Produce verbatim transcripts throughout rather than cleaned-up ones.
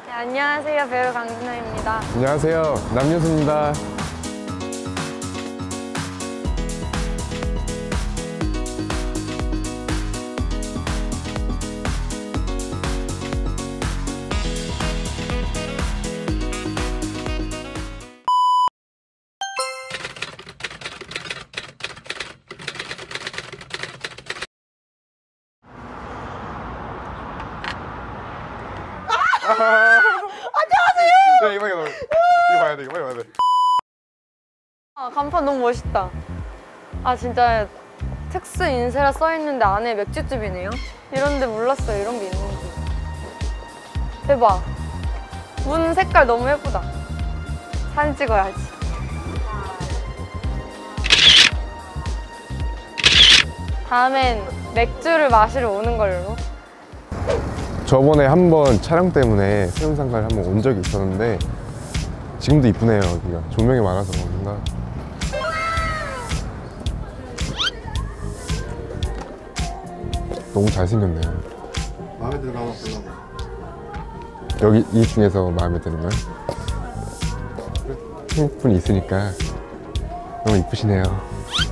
네, 안녕하세요. 배우 강진아입니다. 안녕하세요. 남유수입니다. 안녕하세요. 야, 이거 이거 이거 봐야 돼. 이거 빨리 봐야 돼. 아, 간판 너무 멋있다. 아, 진짜 특수 인쇄라 써있는데 안에 맥주집이네요. 이런데 몰랐어요. 이런 게 있는지. 대박. 문 색깔 너무 예쁘다. 사진 찍어야지. 다음엔 맥주를 마시러 오는 걸로. 저번에 한번 촬영 때문에 세운상가를 한번 온 적이 있었는데 지금도 이쁘네요. 여기가 조명이 많아서 그런가. 너무 잘생겼네요. 마음에 드는 거 한번 골라봐. 여기 이 중에서 마음에 드는 건? 핑크분이 있으니까 너무 이쁘시네요.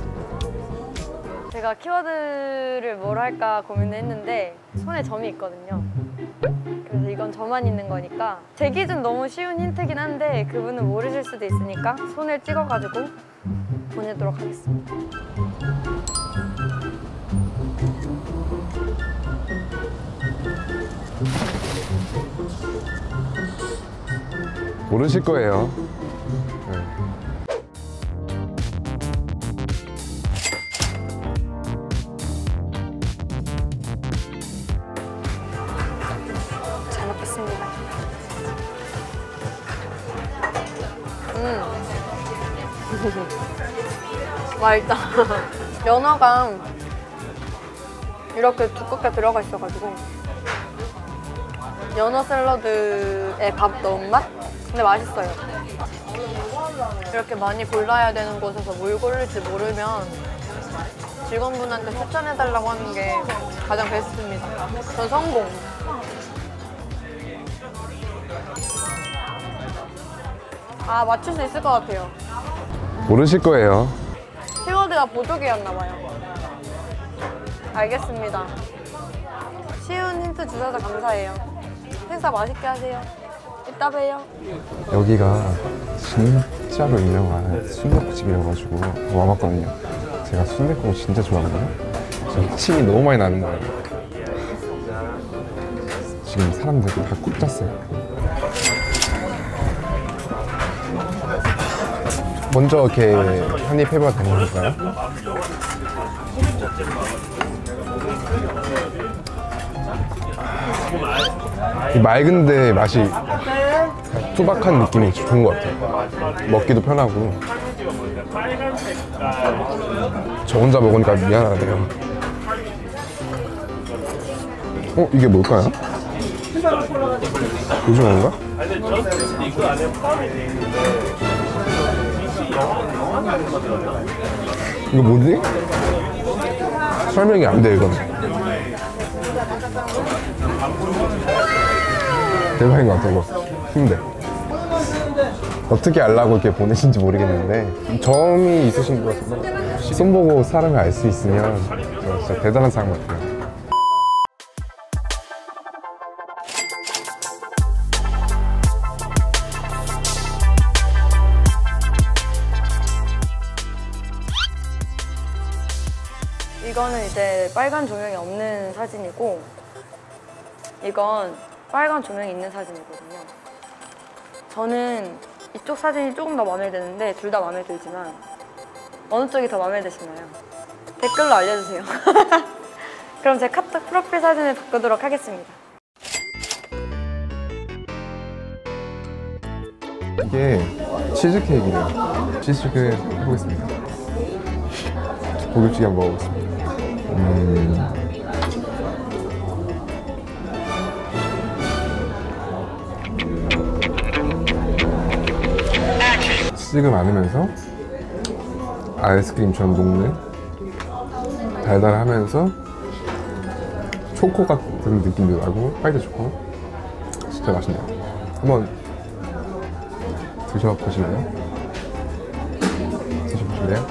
제가 키워드를 뭘 할까 고민을 했는데 손에 점이 있거든요. 그래서 이건 저만 있는 거니까 제 기준 너무 쉬운 힌트긴 한데 그분은 모르실 수도 있으니까 손을 찍어가지고 보내도록 하겠습니다. 모르실 거예요. 네. 잘 먹겠습니다. 음. 맛있다. 연어가 이렇게 두껍게 들어가 있어가지고 연어 샐러드에 밥 넣은 맛? 근데 맛있어요. 이렇게 많이 골라야 되는 곳에서 뭘 고를지 모르면 직원분한테 추천해달라고 하는 게 가장 베스트입니다. 전 성공. 아, 맞출 수 있을 것 같아요. 모르실 거예요. 키워드가 보조개였나봐요. 알겠습니다. 쉬운 힌트 주셔서 감사해요. 행사 맛있게 하세요. 이따 봬요. 여기가 진짜로 유명한 순댓국집이어가지고 와봤거든요. 제가 순댓국을 진짜 좋아하거든요. 지금 침이 너무 많이 나는 거예요. 지금 사람들이 다 꾹 찼어요. 먼저 이렇게 한입 해봐도 되는 건가요? 이 맑은데 맛이 투박한 느낌이 좋은 것 같아요. 먹기도 편하고. 저 혼자 먹으니까 미안하네요. 어? 이게 뭘까요? 오징어인가? 이거 뭐지? 설명이 안 돼, 이건. 대박인 것 같아, 이거. 힘내. 어떻게 알라고 이렇게 보내신지 모르겠는데 점이 있으신 것 같아서 손 보고 사람을 알 수 있으면 진짜 대단한 사람 같아요. 이거는 이제 빨간 조명이 없는 사진이고 이건 빨간 조명이 있는 사진이거든요. 저는 이쪽 사진이 조금 더 마음에 드는데 둘 다 마음에 들지만 어느 쪽이 더 마음에 드시나요? 댓글로 알려주세요. 그럼 제 카톡 프로필 사진을 바꾸도록 하겠습니다. 이게 치즈케이크래요. 치즈케이크 해보겠습니다. 고깃집에 한번 먹어보겠습니다. 음... 치즈가 많으면서 아이스크림처럼 녹는 달달하면서 초코 같은 느낌도 나고 화이트 초코 진짜 맛있네요. 한번 드셔보실래요? 드셔보실래요?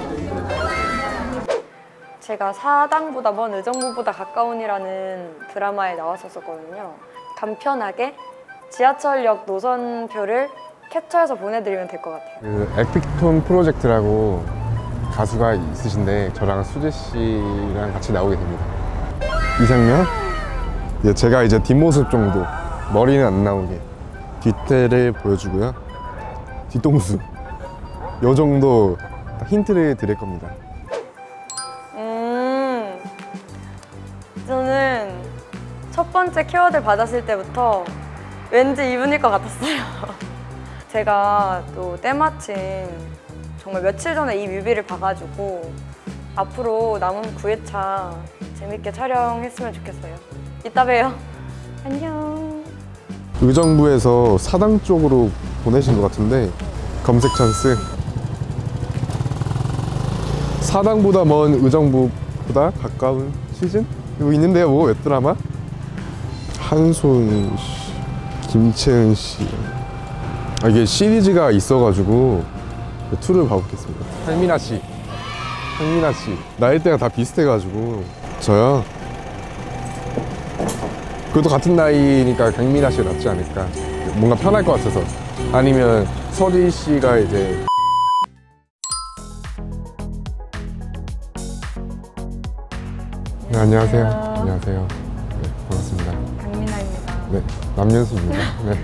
제가 사당보다 먼 의정부보다 가까운이라는 드라마에 나왔었거든요. 간편하게 지하철역 노선표를 캡처해서 보내드리면 될 것 같아요. 그 에픽톤 프로젝트라고 가수가 있으신데 저랑 수지 씨랑 같이 나오게 됩니다. 이 장면? 예, 제가 이제 뒷모습 정도, 머리는 안 나오게 뒤태를 보여주고요. 뒤통수 요 정도 힌트를 드릴 겁니다. 음, 저는 첫 번째 키워드 받았을 때부터 왠지 이분일 것 같았어요. 제가 또 때마침 정말 며칠 전에 이 뮤비를 봐가지고 앞으로 남은 구 회차 재밌게 촬영했으면 좋겠어요. 이따 봬요. 안녕. 의정부에서 사당 쪽으로 보내신 것 같은데 검색 찬스. 사당보다 먼 의정부보다 가까운 시즌? 이거 있는데요. 뭐 웹드라마? 한손 씨, 김채은 씨. 아, 이게 시리즈가 있어가지고 투를 봐보겠습니다. 한민아 씨, 한민아 씨. 나이대가 다 비슷해가지고 저요. 그래도 같은 나이니까 강민아 씨가 낫지 않을까. 뭔가 편할 것 같아서. 아니면 서리 씨가 이제. 네, 안녕하세요. 안녕하세요. 네, 반갑습니다. 강민아입니다. 네, 남연수입니다. 네.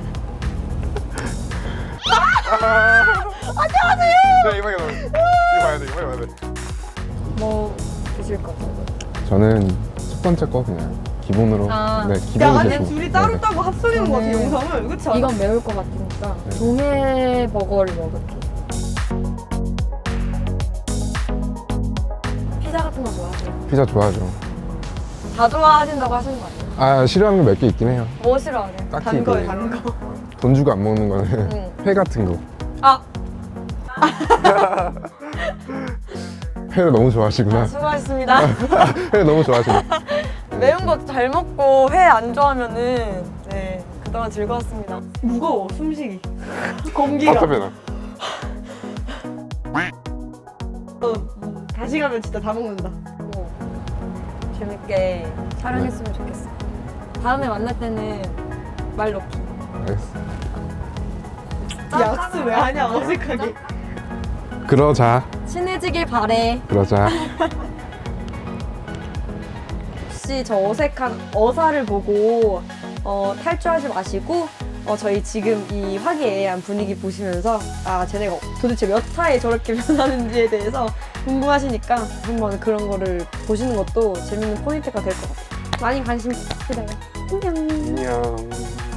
네, 이거 이거 이거 봐야 돼. 이거 봐야 돼. 뭐 드실 거죠? 저는 첫 번째 거 그냥 기본으로. 아. 네, 야, 기본이 아니 제일 둘이 좋- 따로 네, 네. 따로 합성인 것 같아, 저는 영상을. 그치? 않아? 이건 매울 것 같으니까 네. 동해 버거를 먹을게요. 피자 같은 거 좋아하세요? 피자 좋아하죠. 다 좋아하신다고 하시는 거 아니에요? 아, 싫어하는 거 몇 개 있긴 해요. 뭐 싫어하세요? 딱히 단 거에 그 단 거. 돈 주고 안 먹는 거는 응. 회 같은 거. 아! 회를 너무 좋아하시구나. 수고하셨습니다. 회를 너무 좋아하시네. 매운 거 잘 먹고 회 안 좋아하면은 네 그동안 즐거웠습니다. 무거워, 숨쉬기. 공기가. 답답해. 어, 다시 가면 진짜 다 먹는다. 뭐, 재밌게 촬영했으면 좋겠어. 다음에 만날 때는 말 놓기. 알겠어. 약수 왜 하냐, 어색하게. 그러자. 친해지길 바래. 그러자. 혹시 저 어색한 어사를 보고 어, 탈주하지 마시고 어, 저희 지금 이 화기애애한 분위기 보시면서 아 쟤네가 도대체 몇 차에 저렇게 변하는지에 대해서 궁금하시니까 한번 그런 거를 보시는 것도 재밌는 포인트가 될 것 같아요. 많이 관심 부탁드려요. 안녕. 안녕.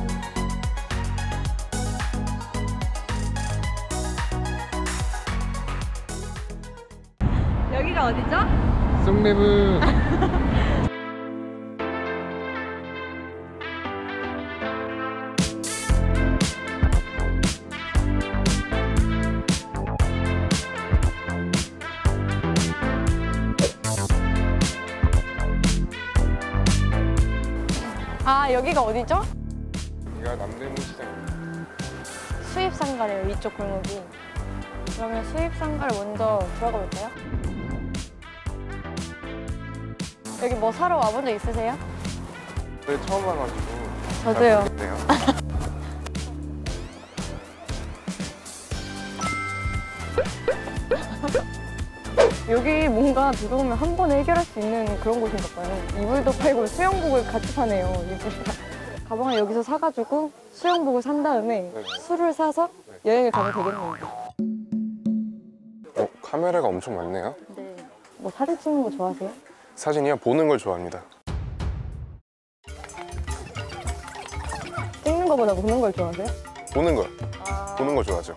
여기가 어디죠? 송대문. 아 여기가 어디죠? 여기가 남대문 시장입니다. 수입상가래요, 이쪽 골목이. 그러면 수입상가를 먼저 들어가 볼까요? 여기 뭐 사러 와본 적 있으세요? 네, 처음 와가지고. 저도요. 네요. 여기 뭔가 들어오면 한 번에 해결할 수 있는 그런 곳인가 봐요. 이불도 팔고 수영복을 같이 파네요. 이불이랑. 가방을 여기서 사가지고 수영복을 산 다음에 네네. 술을 사서 여행을 가면 되겠네요. 어, 카메라가 엄청 많네요. 네. 뭐 사진 찍는 거 좋아하세요? 사진이요? 보는 걸 좋아합니다. 찍는 거보다 보는 걸 좋아하세요? 보는 걸. 아... 보는 걸 좋아하죠.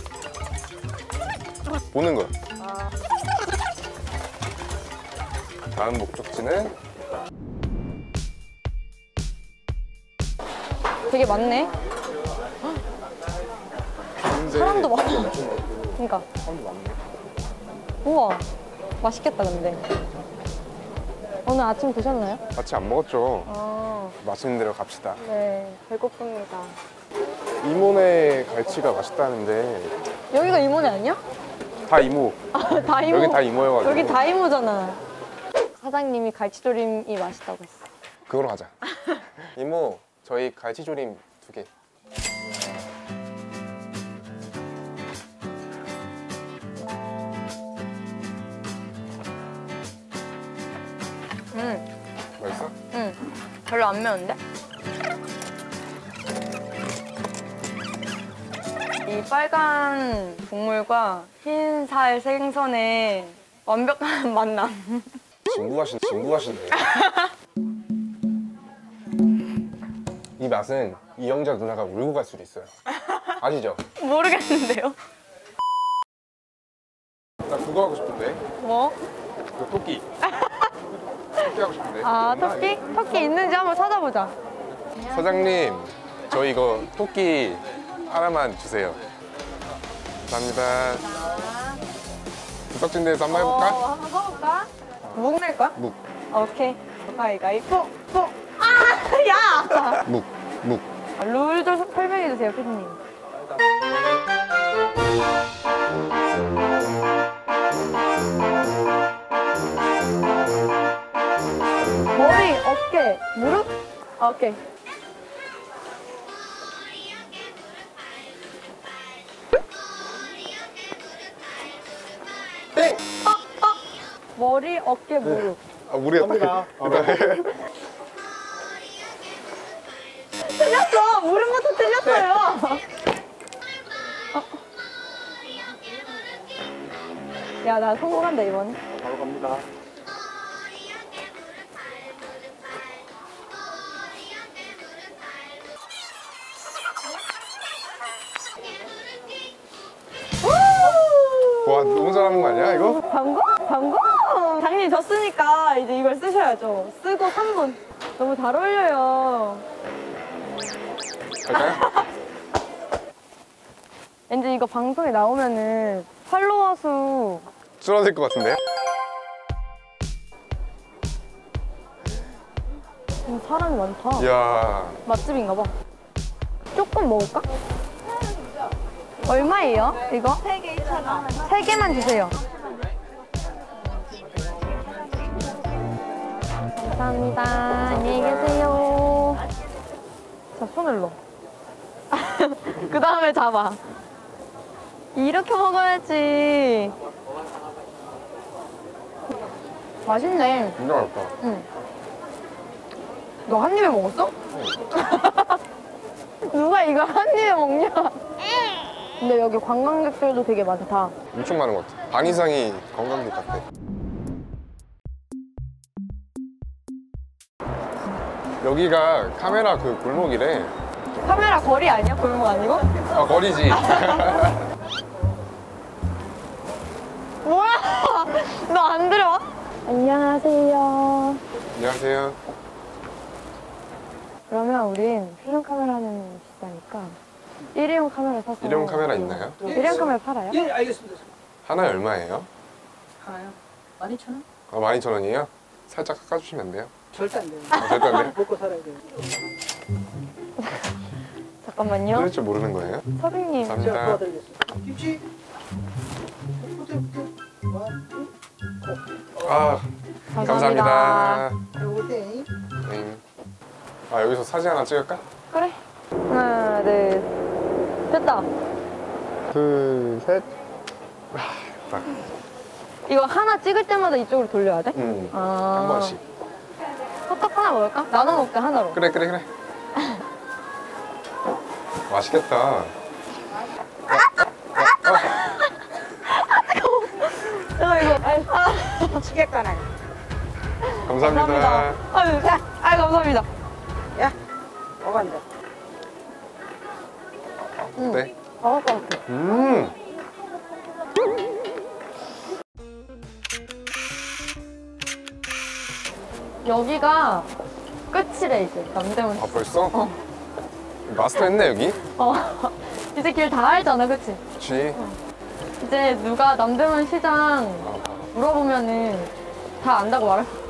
보는 걸. 아... 다음 목적지는 되게 많네. 사람도 많아. 그러니까. 사람도 많네. 우와, 맛있겠다 근데. 오늘 아침 드셨나요? 같이 안 먹었죠. 아, 맛있는 데로 갑시다. 네, 배고픕니다. 이모네 갈치가 맛있다는데 여기가 이모네 아니야? 다 이모. 다 이모. 여기 다 이모여가지고. 여기 다 이모잖아. 사장님이 갈치조림이 맛있다고 했어. 그걸로 하자. 이모, 저희 갈치조림 두 개. 응, 맛있어? 응. 별로 안 매운데? 이 빨간 국물과 흰살 생선의 완벽한 만남. 진부하신, 진부하신데. 이 맛은 이영자 누나가 울고 갈 수도 있어요. 아시죠? 모르겠는데요? 나 그거 하고 싶은데. 뭐? 그 토끼. 토끼 하고 싶은데. 아, 있나? 토끼? 토끼 있는지 한번 찾아보자. 사장님, 저 이거 토끼 하나만 주세요. 감사합니다. 부석진 데서 한번 해볼까? 어, 한번 써볼까? 묵 낼 거야? 묵, 오케이. 가위가위포, 포. 아, 야! 묵, 묵. 아, 룰 좀 설명해 주세요, 피디님. 머리, 어깨, 무릎? 아, 오케이. 땡! 머리, 어깨, 무릎. 아, 우리가 딱. 틀렸어! 무릎부터 틀렸어요! 어. 야, 나 성공한다, 이번에. 바로 갑니다. 와, 너무 잘하는 거 아니야, 이거? 방금? 방금? 당연히 졌으니까 이제 이걸 쓰셔야죠. 쓰고 삼 분. 너무 잘 어울려요. 할까요? 왠지 이거 방송에 나오면은 팔로워 수 줄어들 것 같은데? 음, 사람이 많다. 이야. 맛집인가 봐. 조금 먹을까? 얼마예요, 이거? 세 개 이천 원. 세 개만 주세요. 감사합니다. 안녕히 계세요. 자, 손을 넣어. 그 다음에 잡아. 이렇게 먹어야지. 맛있네. 진짜 맛있다. 응. 너 한 입에 먹었어? 누가 이걸 한 입에 먹냐? 근데 여기 관광객들도 되게 많다. 엄청 많은 것 같아. 반 이상이 관광객 같아. 여기가 카메라 그 골목이래. 카메라 거리 아니야? 골목 아니고? 아, 거리지. 뭐야? 너 안 들어와? 안녕하세요. 안녕하세요. 그러면 우린 필름 카메라는 비싸니까 일회용 카메라 사서. 일회용 카메라 있나요? 일회용 카메라 팔아요? 예, 알겠습니다. 하나에 얼마예요? 하나요? 만 이천 원? 아, 만 이천 원이에요? 살짝 깎아주시면 안 돼요? 절대 안 돼요. 아, 절대 안 돼요? 먹고 살아야 돼요. 잠깐만요. 끊을 줄 모르는 거예요? 서빙님. 제가 감사합니다. 도와드리겠습니다. 김치. 후퇴, 후퇴. 와, 아, 감사합니다. 요거 땡. 네. 아, 여기서 사진 하나 찍을까? 그래. 하나, 둘. 됐다. 둘, 셋. 딱. 이거 하나 찍을 때마다 이쪽으로 돌려야 돼? 음, 아. 한 번씩. 호떡 하나 먹을까? 나눠 먹자, 하나로. 그래, 그래, 그래. 맛있겠다. 야, 이거. 아이, 아, 치겠가나요? 감사합니다. 아유, 야, 아이, 감사합니다. 야, 먹었는데. 네. 먹을 것 같아. 음. 여기가 끝이래, 이제. 남대문. 아, 벌써? 어. 마스터 했네, 여기? 어. 이제 길 다 알잖아, 그치? 그치. 이제 누가 남대문 시장 아, 물어보면은 다 안다고 말할 수 있어.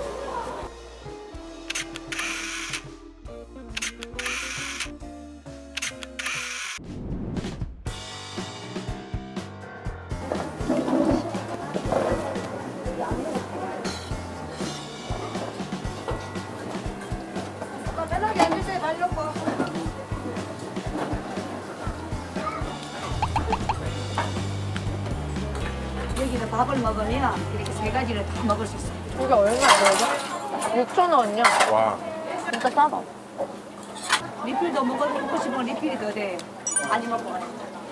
여기서 밥을 먹으면 이렇게 세 가지를 다 먹을 수 있어요. 이게 얼마야, 이거? 육천 원이야. 와. 진짜 싸다. 리필도 먹고 싶으면 리필이 더 돼. 많이 먹고 가요.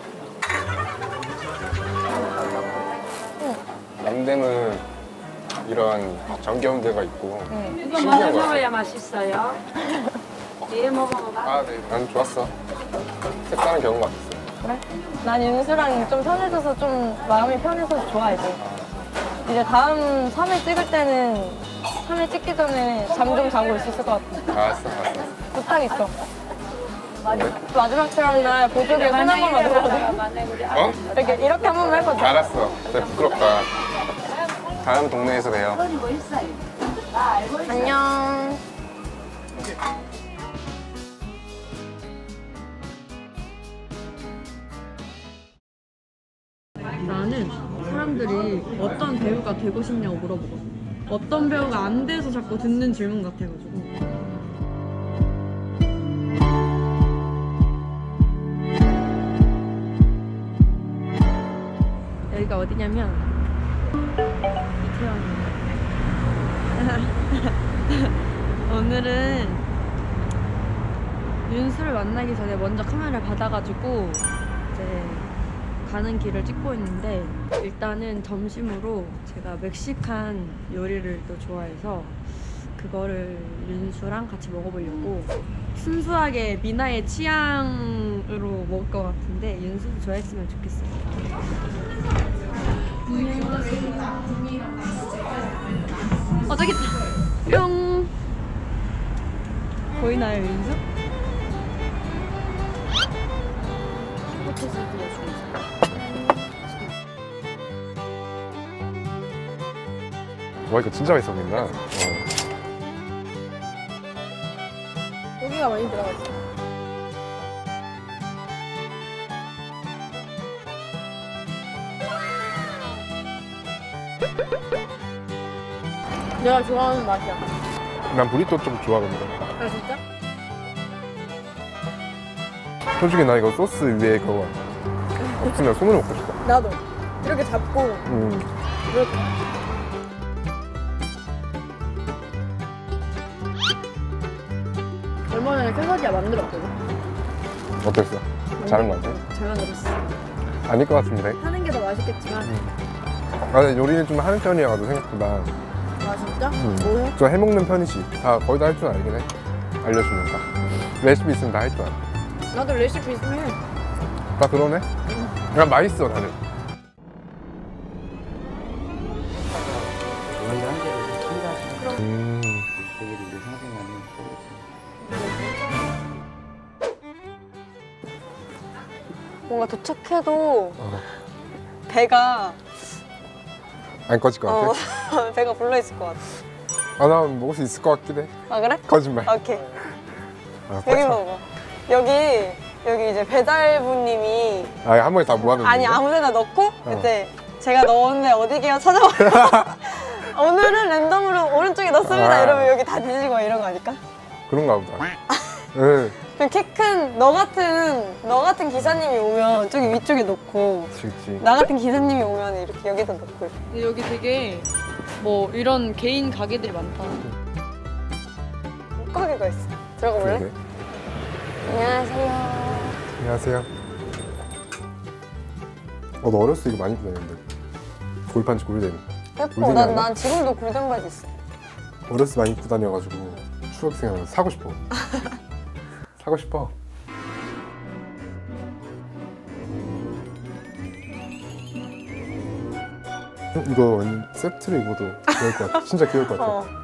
남대문 이런 정겨운 데가 있고 이거 신기한 먹어 거 같아. 먹어야 맛있어요. 뒤에 먹어봐. 아, 네. 난 좋았어. 색다른 경험 같았어. 그래? 난 윤수랑 좀 편해져서 좀 마음이 편해서 좋아, 이제. 이제 다음 삼 회 찍을 때는 삼 회 찍기 전에 잠 좀 자고 있을 것 같아. 알았어, 알았어. 부탁 있어. 마지막 촬영 날 보조개 손 한 번만 들어거든. 어? 이렇게, 이렇게 한 번만 해거든. 알았어. 진짜 부끄럽다. 다음 동네에서 봬요. 뭐 있어요? 안녕. 나는 사람들이 어떤 배우가 되고 싶냐고 물어보거든. 어떤 배우가 안 돼서 자꾸 듣는 질문 같아가지고. 여기가 어디냐면 이태원입니다. 오늘은 윤수를 만나기 전에 먼저 카메라를 받아가지고 이제 가는 길을 찍고 있는데, 일단은 점심으로 제가 멕시칸 요리를 또 좋아해서 그거를 윤수랑 같이 먹어보려고. 순수하게 미나의 취향으로 먹을 것 같은데 윤수도 좋아했으면 좋겠어요. 안녕하세요. 어, 저기 있다. 뿅. 보이나요, 윤수? 와, 이거 진짜 맛있어 보인다. 어. 고기가 많이 들어가 있어. 내가 좋아하는 맛이야. 난 브리또 좀 좋아하거든. 아, 진짜? 솔직히 나 이거 소스 위에 그거 없으면 손으로 먹고 싶어. 나도. 이렇게 잡고 음. 이렇게. 얼마 전에 퀘사디아 만들었거든. 어땠어? 잘한 거 같아? 잘 만들었어. 아닐 것 같은데. 하는 게 더 맛있겠지만. 아, 근데 요리는 좀 하는 편이어가지고 생각보다. 아, 진짜? 음. 뭐 해? 좀 해먹는 편이지. 다 거의 다 할 줄 알긴 해. 알려주면 다. 레시피 있으면 다 할 줄 알아. 나도 레시피 있으면 해. 다 그러네? 그냥 맛있어, 나는. 음. 뭔가 도착해도 어. 배가 안 꺼질 것 같아? 어, 배가 불러있을 것 같아. 아, 나 먹을 수 있을 것 같긴 해. 아, 그래? 거짓말. 오케이. 아, 여기 꽉 차. 먹어. 여기 여기 이제 배달부님이 아, 한 번에 다 모아놓는 아니 건가? 아무데나 넣고 어. 이제 제가 넣었는데 어디게요 찾아봐요. 오늘은 랜덤으로 오른쪽에 넣습니다. 아. 이러면 여기 다 뒤지고 이런 거 아닐까? 그런가 보다. 응. 그 키 큰 너 같은 너 같은 기사님이 오면 저기 위쪽에 놓고 그치, 그치. 나 같은 기사님이 오면 이렇게 여기다 놓고. 근데 여기 되게 뭐 이런 개인 가게들이 많다. 옷가게가 있어. 들어가 볼래? 그러게. 안녕하세요. 안녕하세요. 어, 너 어렸을 때 이거 많이 입고 다녔는데. 골판지 골덴. 예뻐. 골든 난, 아니야? 난 지금도 골든 바지 있어. 어렸을 때 많이 입고 다녀가지고 추억 생각나서 사고 싶어. 사고 싶어. 어, 이거 완전 세트로 입어도 귀여울 것 같아. 진짜 귀여울 것 같아. 어.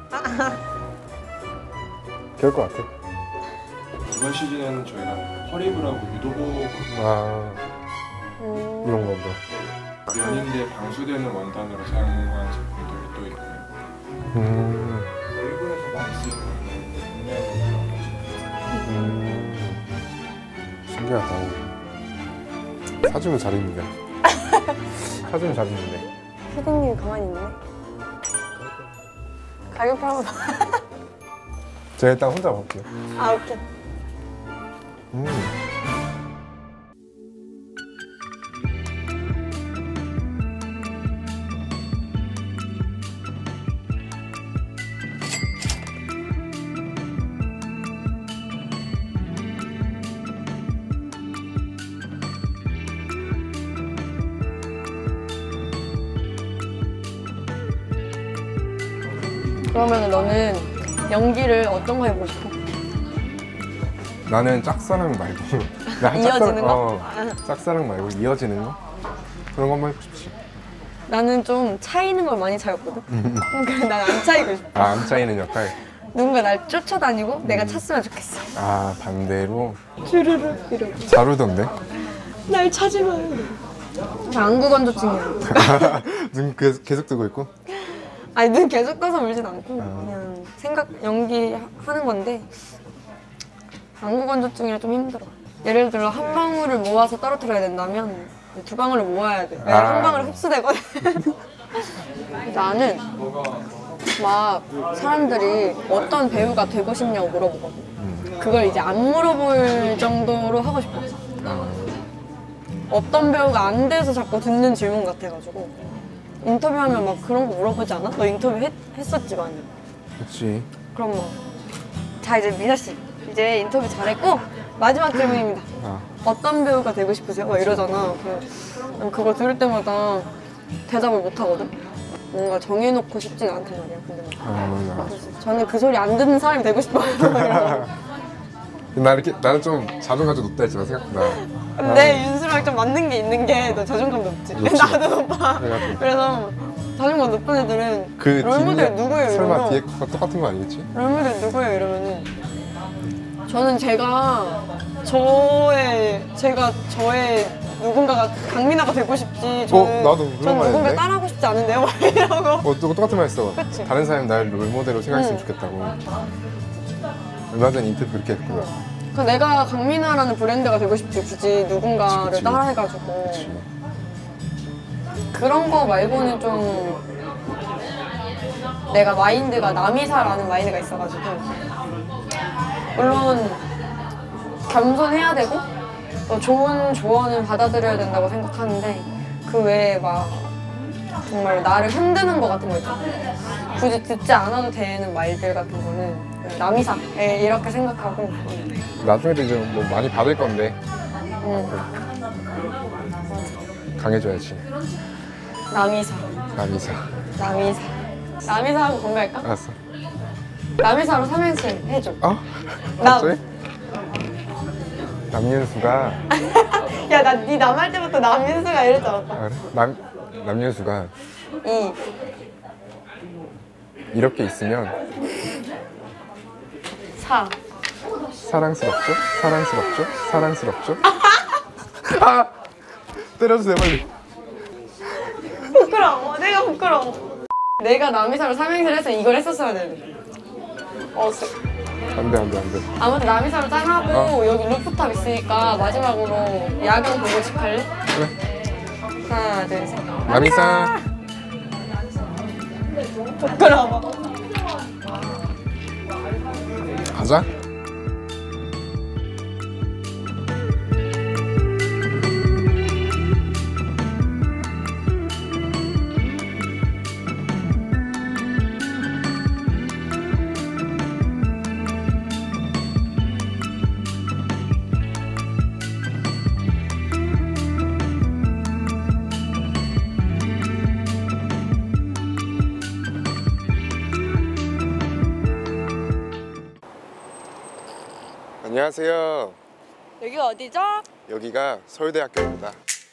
귀여울 것 같아. 이번 시즌에는 저희가 허리브라고 유도복 아, 음. 이런 거 보다. 연인대 방수되는 원단으로 사용한 제품들이 또 있고요. 음, 일본에서 많이 쓰는 국내에서 나온 제품. 음, 신기하다. 사주면 잘 입는데. 사주면 잘 입는데. 피디님이 가만히 있네. 가격표 한번 더. 제가 일단 혼자 먹을게요. 아, 오케이. 음. 그러면 너는 연기를 어떤 거 해보고 싶어? 나는 짝사랑 말고 나 이어지는 거? 어, 짝사랑 말고 이어지는 거? 그런 것만 해보고 싶지. 나는 좀 차이는 걸 많이 차였거든? 그러니까 난 안 차이고 싶어. 아, 안 차이는 역할. 누군가 날 쫓아다니고 내가 찼으면 좋겠어. 아, 반대로 주르르 이러고. 자루던데? 날 찾으마. 나 안구건조증이야. 눈 계속, 계속 뜨고 있고? 아니 눈 계속 떠서 울진 않고 그냥 생각 연기하는 건데 안구건조증이라 좀 힘들어. 예를 들어 한 방울을 모아서 떨어뜨려야 된다면 두 방울을 모아야 돼. 왜 아. 한 방울 흡수되거든. 나는 막 사람들이 어떤 배우가 되고 싶냐고 물어보거든. 그걸 이제 안 물어볼 정도로 하고 싶어. 어떤 배우가 안 돼서 자꾸 듣는 질문 같아가지고 인터뷰하면 막 그런 거 물어보지 않아? 너 인터뷰 했, 했었지 많이. 그치. 그럼 뭐. 자 이제 미나 씨 이제 인터뷰 잘했고 마지막 질문입니다. 아. 어떤 배우가 되고 싶으세요? 막 이러잖아. 그, 그거 들을 때마다 대답을 못 하거든. 뭔가 정해놓고 싶지가 않단 말이야. 근데 막. 아, 그래서 저는 그 소리 안 듣는 사람이 되고 싶어요. 나 이렇게, 나는 좀 자존감이 높다 했잖아, 생각보다. 근데 윤수랑 좀 맞는 게 있는 게 너 자존감 높지? 높지. 나도 높아. 그래가지고. 그래서 자존감 높은 애들은 그 롤모델 뒤에 누구예요? 설마 이러면 뒤에 거가 똑같은 거 아니겠지? 롤모델 누구예요? 이러면은 저는 제가 저의 제가 저의 누군가가 강민아가 되고 싶지. 저는, 어, 나도 그런 저는 말 누군가 했는데? 따라하고 싶지 않은데요? 막 이러고. 어, 또 똑같은 말 했어. 그치? 다른 사람이 날 롤모델로 생각했으면 응. 좋겠다고. 얼마 전에 인터뷰 그렇게 했구나. 그 내가 강민아라는 브랜드가 되고 싶지 굳이 누군가를 그치, 그치. 따라해가지고 그치. 그런 거 말고는 좀 내가 마인드가 남이사라는 마인드가 있어가지고 물론 겸손해야 되고 또 좋은 조언을 받아들여야 된다고 생각하는데 그 외에 막 정말 나를 흔드는 거 같은 거 있잖아. 굳이 듣지 않아도 되는 말들 같은 거는 남이사 예, 이렇게 생각하고 나중에도 이제 뭐 많이 받을 건데 응. 강해져야지. 남이사 남이사. 남이사 남이사 하고 건강할까? 알았어. 남이사로 삼행시 해줘. 어? 남. 갑자기? 남윤수가 야, 나 네 남 할 때부터 남윤수가 이럴 줄 알았다. 아, 그래? 남 남윤수가 이 이렇게 있으면 사 사랑스럽죠? 사랑스럽죠? 사랑스럽죠? 아! 때려주세요 빨리. 부끄러워. 내가 부끄러워. 내가 남이사로 삼행시를 해서 이걸 했었어야 되는데. 어, 쎄. 안돼 안돼 안돼. 아무튼 남이사로 짠하고 어. 여기 루프탑 있으니까 마지막으로 야경 보고 집 갈래? 그래. 하나, 둘, 셋. 남이사. 부끄러워. 가자. 안녕하세요. 여기가 어디죠? 여기가 서울대학교입니다.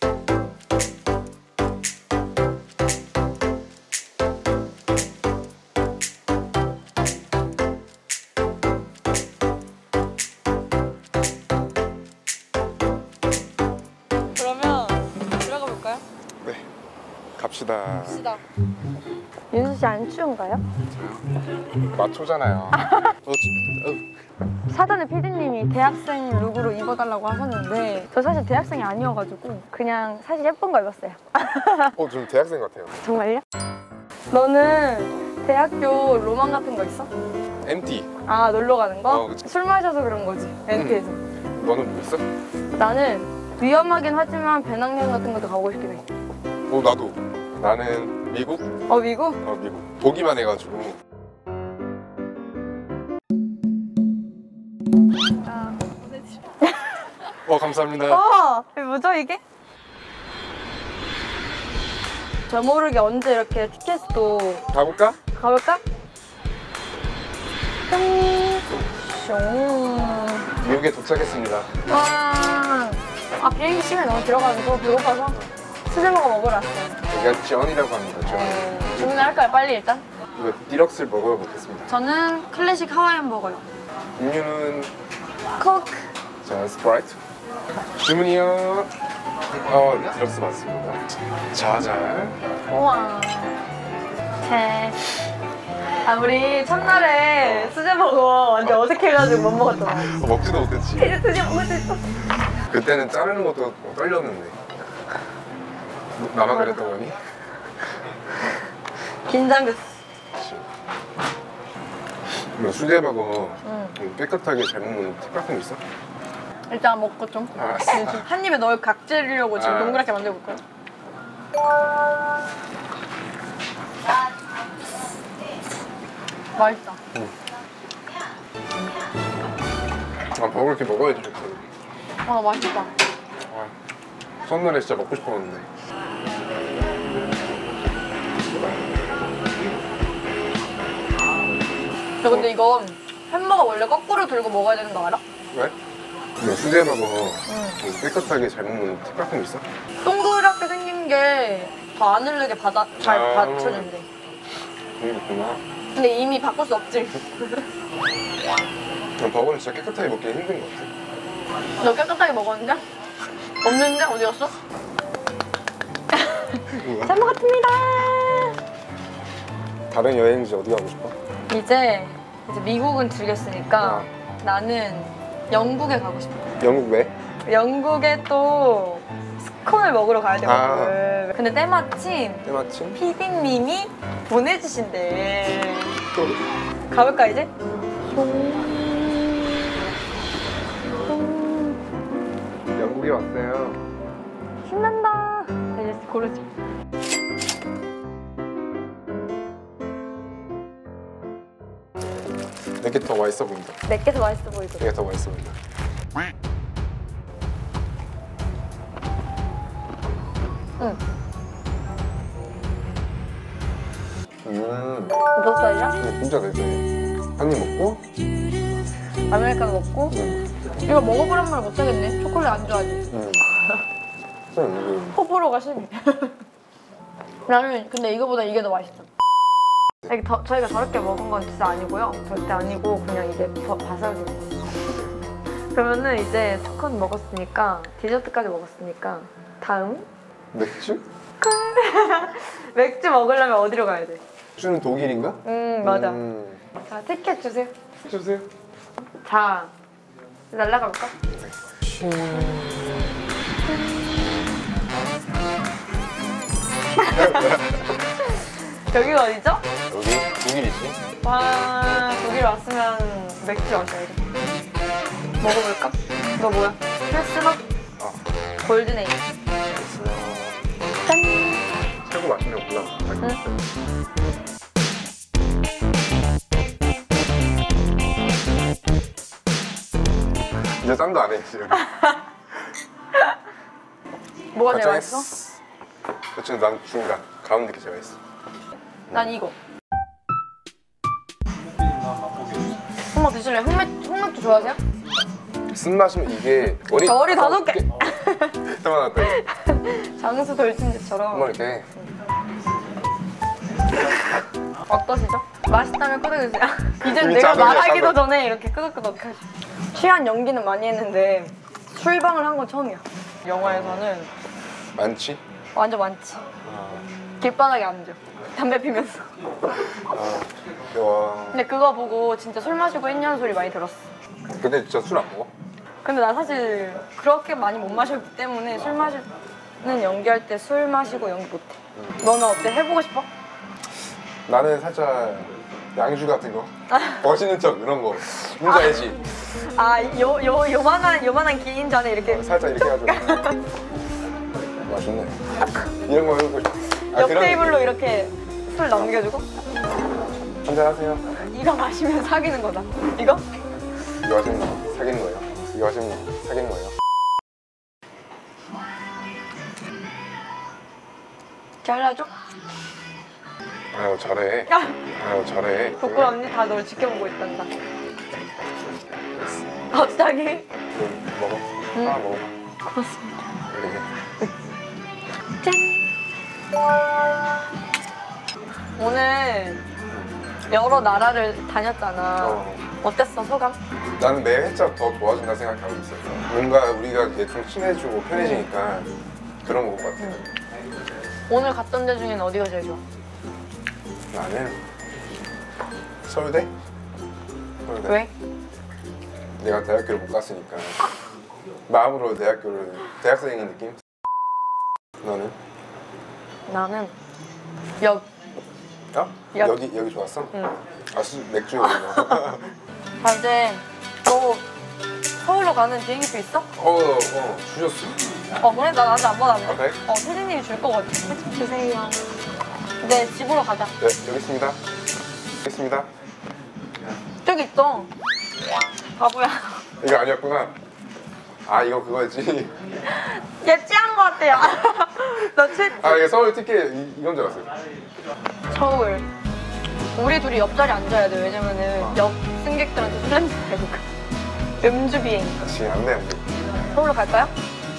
그러면 들어가 볼까요? 네, 갑시다. 갑시다. 윤수 씨 안 추운가요? 마초잖아요. 어, 지- 어. 사전에 피디님이 대학생 룩으로 입어달라고 하셨는데 저 사실 대학생이 아니어가지고 그냥 사실 예쁜 거 입었어요. 어, 좀 대학생 같아요. 정말요? 너는 대학교 로망 같은 거 있어? 엠티. 아 놀러 가는 거? 어, 그치. 술 마셔서 그런 거지 엠피에서. 너는 뭐 있어? 나는 위험하긴 하지만 배낭여행 같은 것도 가고 싶긴 해. 어, 나도. 나는 미국? 어 미국? 어, 미국. 보기만 해가지고. 어, 감사합니다. 어! 뭐죠 이게? 저 모르게 언제 이렇게 티켓도 가볼까? 가볼까? 슝. 미국에 도착했습니다. 와. 아, 비행기 시간이 너무 들어가지고 배고파서 수제버거 먹으러 왔어요. 여기가 전이라고 합니다. 전. 네. 주문을 할까요? 빨리 일단? 이거 디럭스를 먹어보겠습니다. 저는 클래식 하와이안 버거요. 음료는 코크. 자, 스프라이트. 주문이요. 어, 네, 디럭스 맞습니다. 자잘. 우와. 제. 아, 우리 첫날에 수제버거 완전 어색해가지고 못 먹었잖아. 어, 먹지도 못했지. 이제 드디어 먹을 수 있어. 그때는 자르는 것도 떨렸는데. 나만 그랬던 거니? 긴장됐어. 뭐 수제버거 응. 깨끗하게 잘 먹는 팁 같은 거 있어? 일단 먹고 좀. 알았어. 네, 지금 한 입에 넣을 각질려고 지금 아. 동그랗게 만들어볼까요? 맛있다. 아, 버거 이렇게 먹어야지 좋지. 아, 맛있다. 아, 첫날에 진짜 먹고 싶었는데. 야, 근데 이거 햄버거 원래 거꾸로 들고 먹어야 되는 거 알아? 왜? 뭐 수제버거 좀 깨끗하게 잘 먹는 팁 같은 거 있어? 동그랗게 생긴 게 더 안 흐르게 받아, 잘 아. 받쳐준대. 그런 게 있구나. 근데 이미 바꿀 수 없지. 그럼 버거는 진짜 깨끗하게 먹기 힘든 것 같아. 너 깨끗하게 먹었는데? 없는데? 어디 갔어? 잘 먹었습니다. 다른 여행지 어디 가고 싶어? 이제 이제 미국은 즐겼으니까 아. 나는 영국에 가고 싶어. 영국 왜? 영국에 또 스콘을 먹으러 가야 되거든. 근데 때마침 때마침? 피디님이 보내주신대. 가볼까 이제? 영국에 왔어요. 신난다. 자, 이제 고르자. 내게 더 맛있어 보인다. 내게 더 맛있어 보이거든. 내게 더 맛있어 보인다. 응. 음, 몇 살이야? 근데 진짜 내 스타일이야. 한 입 먹고, 아메리카노 먹고. 음, 이거 먹어보란 말 못하겠네. 초콜릿 안 좋아하지. 음. 음, 호불호가 심해. 나는 근데 이거보다 이게 더 맛있어. 이게 더, 저희가 저렇게 먹은 건 진짜 아니고요. 절대 아니고 그냥 이제 바삭이. 그러면은 이제 스콘 먹었으니까 디저트까지 먹었으니까 다음 맥주? 맥주 먹으려면 어디로 가야 돼? 맥주는 독일인가? 음 맞아. 음, 자 티켓 주세요. 주세요. 자 날라가 볼까? 여기가 어디죠? 여기 독일이지? 와 독일 왔으면 맥주 마셔야지. 먹어볼까? 너 뭐야? 필스너? 어. 골든에이. 짠! 최고 맛있는 거 골라. 응. 이제 짠도 안 해, 지금. 뭐가 제일 맛있어? 그치, 난 중간. 가운데 게 제일 맛있어. 난 이거. 한번 드실래요? 흑맥, 흑맥주 좋아하세요? 쓴맛이면 이게 머리 머리 다섯 개. 잠깐만 왔다. 장수 돌진제처럼. 한번 이렇게. 어떠시죠? 맛있다면 끄덕이세요. 이제 이미 내가 자동이야, 말하기도 자동. 전에 이렇게 끄덕끄덕 하시. 취한 연기는 많이 했는데 술방을 한 건 처음이야. 영화에서는 많지? 완전 많지. 아, 길바닥에 앉아. 담배 피면서. 아, 와. 근데 그거 보고 진짜 술 마시고 했냐는 소리 많이 들었어. 근데 진짜 술 안 먹어? 근데 나 사실 그렇게 많이 못 마셨기 때문에 술 마시는 연기할 때 술 마시고 연기 못해. 음. 너는 어때? 해보고 싶어? 나는 살짝 양주 같은 거, 멋있는 척 이런 거 뭔지 알지? 아, 요, 요, 요만한, 요만한 긴 잔에 이렇게 살짝 이렇게 해가지고 맛있네. 이런 거 해보고 싶어. 아, 옆 그런 테이블로 느낌. 이렇게 술 넘겨주고 한잔 하세요. 이거 마시면 사귀는 거다. 이거? 이거 하시는 거 사귀는 거예요. 이거 하시는 거 사귀는 거예요. 잘라줘? 아유 잘해. 아유 잘해. 부끄럽니? 다 널 지켜보고 있단다. 갑자기? 좀 먹어. 응. 하나 먹어. 고맙습니다. 그래. 짠! 오늘 여러 나라를 다녔잖아. 어. 어땠어, 소감? 나는 매 회차 더 좋아진다 생각하고 있었어. 뭔가 우리가 이제 좀 친해지고 편해지니까 그런 것 같아. 오늘 갔던 데 중에는 어디가 제일 좋아? 나는 서울대? 서울대. 왜? 내가 대학교를 못 갔으니까 마음으로 대학교를 대학생인 느낌? 너는? 나는 역. 어? 역. 여기 여기 좋았어? 응. 아 수, 맥주 이거. 자, 이제 너 서울로 가는 비행기표 있어? 어, 어 주셨어. 어, 그래? 나 아직 안 받았네. 아, 그래? 어, 세진님이 줄 거거든. 주세요. 네, 집으로 가자. 네 여기 있습니다. 여기 있습니다. 저기 있어. 바보야. 이거 아니었구나. 아 이거 그거지. 얘 찌한 거 같아요. 너 치? 아 이게 서울 티켓 이, 이건 줄 알았어요. 서울. 우리 둘이 옆자리 앉아야 돼. 왜냐면은 옆 승객들한테 술 냄새 나니까. 음주 비행이니까. 같이 안돼 안돼. 서울로 갈까요?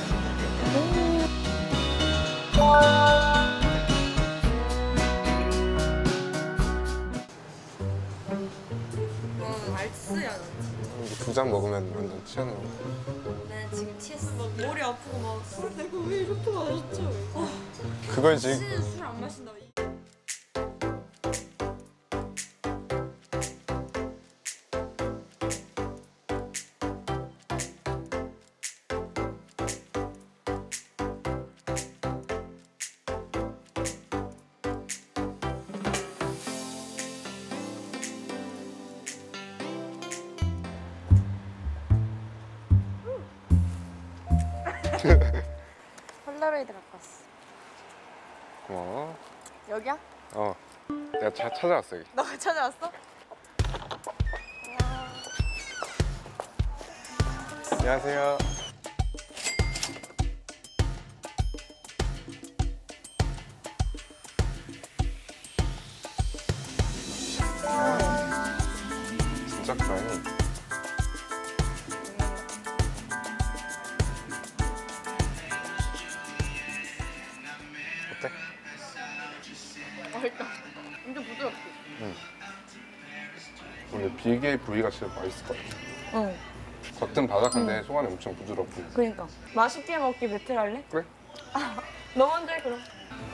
어, 알츠야. 두 잔 먹으면 완전 취하는 거. 난 지금 취했어. 막 머리 아프고 막 술, 내가 왜 이렇게 마셨지? 어, 그거지. 술 안 마신다. 폴라로이드 갖고 왔어. 고마워. 여기야? 어. 내가 차 찾아왔어 여기. 너가 찾아왔어? 안녕하세요. 진짜 크다니. 어때? 맛있다. 엄청 부드럽지? 근데 비계 부위가 진짜 맛있을 것 같아. 응. 겉은 바삭한데 속안이 엄청 부드럽고. 그러니까. 맛있게 먹기 배틀 할래? 그래? 너 먼저 해, 그럼.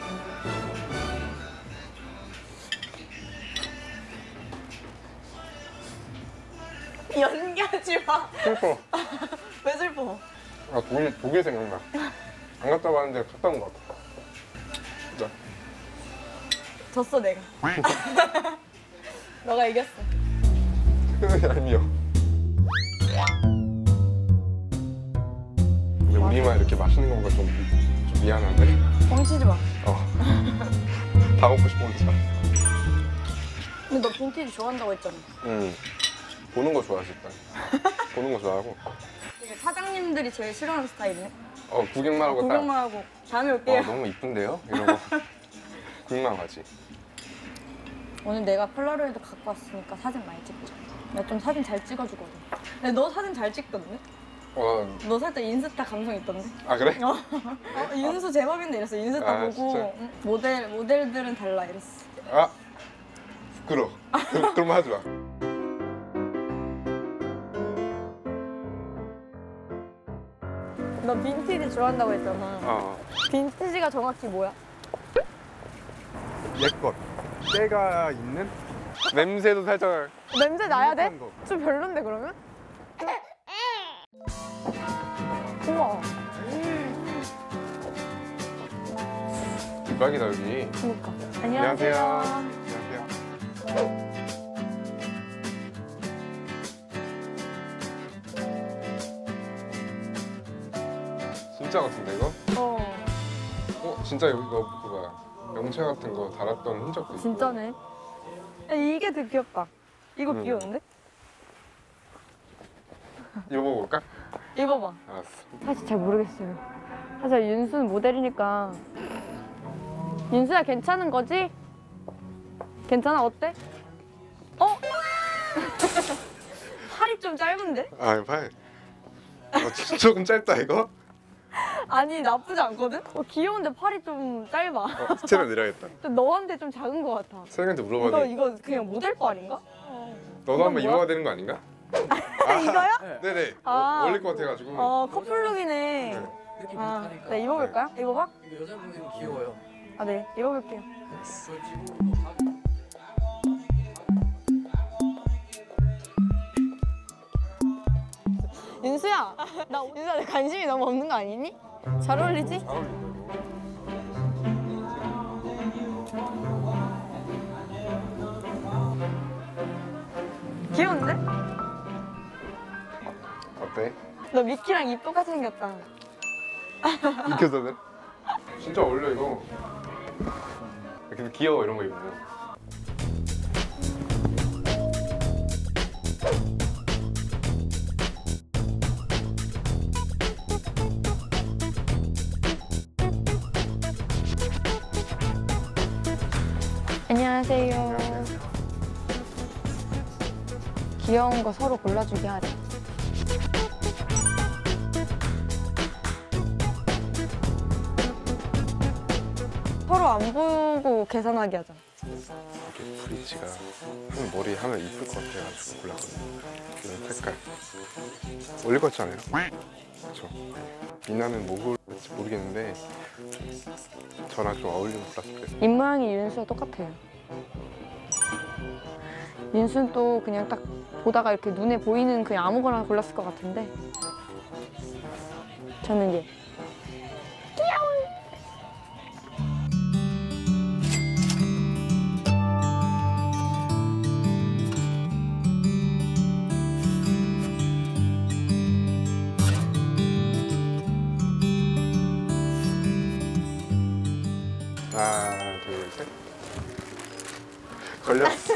연기하지 마. 슬퍼. 왜 슬퍼? 아 독일 독일 생각나. 안 갔다 왔는데 갔다 온 것 같아. 진짜. 졌어, 내가. 너가 이겼어. 얄미워. 근데 우리만 이렇게 맛있는 건 좀 좀 미안한데. 뻥치지 마. 어. 다 먹고 싶어 진짜. 근데 너 빈티지 좋아한다고 했잖아. 응. 보는 거 좋아하지 일단. 보는 거 좋아하고. 되게 사장님들이 제일 싫어하는 스타일이네. 어 구경만 하고 딱. 구경만 하고 다음에 올게요. 어, 너무 이쁜데요? 이러고 구경만 가지. 오늘 내가 폴라로이드 갖고 왔으니까 사진 많이 찍자. 나 좀 사진 잘 찍어주거든. 근데 너 사진 잘 찍던데? 어. 너 살짝 인스타 감성 있던데? 아 그래? 어, 어, 윤수 제법인데 이랬어. 인스타 아, 보고 진짜? 응, 모델 모델들은 달라 이랬어. 아 부끄러. 그, 그런 말 하지 마. 너 빈티지 좋아한다고 했잖아. 어. 빈티지가 정확히 뭐야? 내 것. 때가 있는? 냄새도 살짝. 냄새 나야 돼? 한 거. 좀 별론데 그러면? 우와. 대박이다 여기. 그니까. 안녕하세요. 안녕하세요. 안녕하세요. 진짜 같은데 이거? 어, 어 진짜 여기 이거 그거야. 명체 같은 거 달았던 흔적도 있고. 진짜네. 야, 이게 더 귀엽다. 이거 응. 귀여운데? 입어볼까? 입어봐. 알았어. 사실 잘 모르겠어요. 사실 윤수는 모델이니까. 윤수야 괜찮은 거지? 괜찮아? 어때? 어? 팔이 좀 짧은데? 아 팔. 어, 조- 조금 짧다 이거? 아니 나쁘지 않거든? 어, 귀여운데 팔이 좀 짧아. 어, 스텝을 내려야겠다. 좀 너한테 좀 작은 것 같아. 세영이한테 이거 물어봐야 돼. 이거 그냥 모델 팔인가? 너도 한번 뭐야? 입어야 되는 거 아닌가? 이거요? 네네. 아. 어, 어울릴 것 같아가지고. 어 커플룩이네. 느낌 아, 좋다니까. 네 입어볼까요? 입어봐? 이거 여자분들은 귀여워요. 아 네 입어볼게요. 윤수야, 나 윤수야 내 관심이 너무 없는 거 아니니? 잘 어울리지? 잘 어울린다 이거. 귀여운데? 어때? 너 미키랑 입 똑같이 생겼다. 익혀서는? 진짜 어울려 이거. 근데 귀여워 이런 거 입으면. 안녕하세요. 귀여운 거 서로 골라주게 하래. 서로 안 보고 계산하게 하자. 이게 브릿지가 형 머리 하면 이쁠 것 같아가지고 골랐거든요. 이런 색깔. 어울릴 것 같지 않아요? 그렇죠. 미나는 뭐 고를지 모르겠는데 저랑 좀 어울리는 골랐어요. 입 모양이 윤수와 똑같아요. 윤수는 또 그냥 딱 보다가 이렇게 눈에 보이는 그냥 아무거나 골랐을 것 같은데 저는 얘. 하나, 둘, 셋. 걸렸어.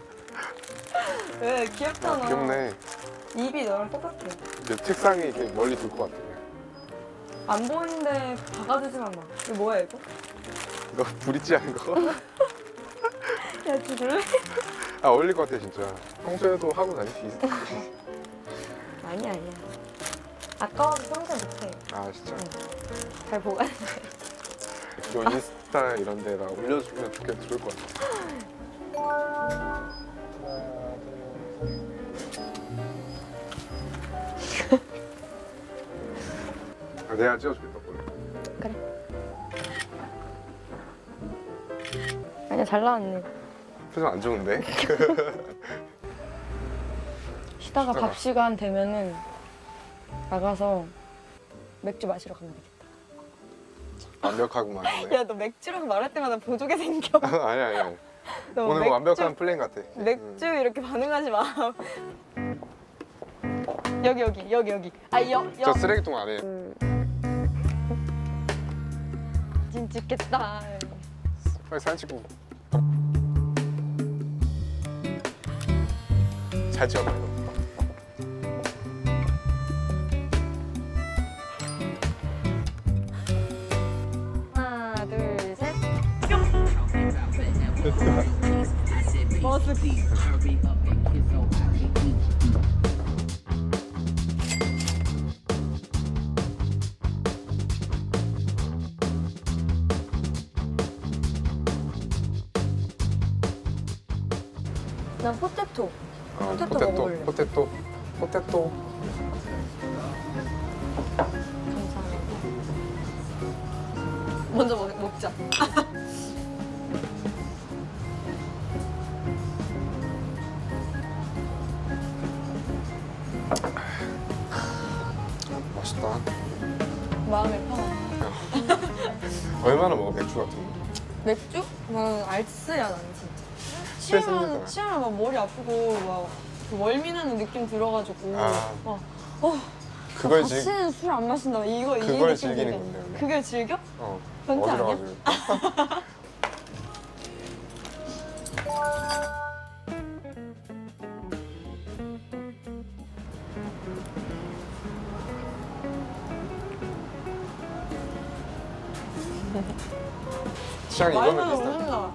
왜 귀엽잖아. 귀엽네. 입이 너랑 똑같아. 근데 책상이 이렇게 멀리 둘 것 같아. 안 보이는데 박아주지만 마. 이거 뭐야 이거? 이거 브릿지 하는 거? 야 죽을래? 아 어울릴 것 같아 진짜. 평소에도 하고 다닐 수 있어. 아니야 아니야. 아까워서 평소에 못해. 아 진짜. 잘 보관해. 이거 인스타 이런 데다 올려주면 좋겠, 좋을 것 같아. 아, 내가 찍어주겠다 원래. 아니야 잘 나왔네. 표정 안 좋은데? 쉬다가 밥 시간 되면은 나가서 맥주 마시러 가면 되겠다. 완벽하구만. 근데. 야 너 맥주라고 말할 때마다 보조개 생겨. 아니 아니 아니. 너 오늘 맥주, 완벽한 플랜 같아. 맥주 이렇게 반응하지 마. 여기 여기 여기 여기. 아여 음. 저 여. 쓰레기통 안에 진 찍겠다. 빨리 사진 찍고. 잘 찍었다 이거. 하나 둘 셋. 머스키. 난 포테토. 어, 포테토 포테토, 먹어볼래. 포테토, 포테토. 감사합니다. 먼저 먹, 먹자. 맛있다. 마음의 평화. 얼마나 먹어 맥주 같은 거? 맥주? 난 알스야 난 진짜. 스트레스 취하면 힘들잖아. 취하면 막 머리 아프고 막그 월미나는 느낌 들어가지고 아. 막 어, 그걸 지 다시는 술 안 마신다 이거 이 그걸 느낌 즐기는 들게. 건데, 원래. 그걸 즐겨? 어. 변태 어디로 아니야? 가지고. 취향이 이거는 비슷해.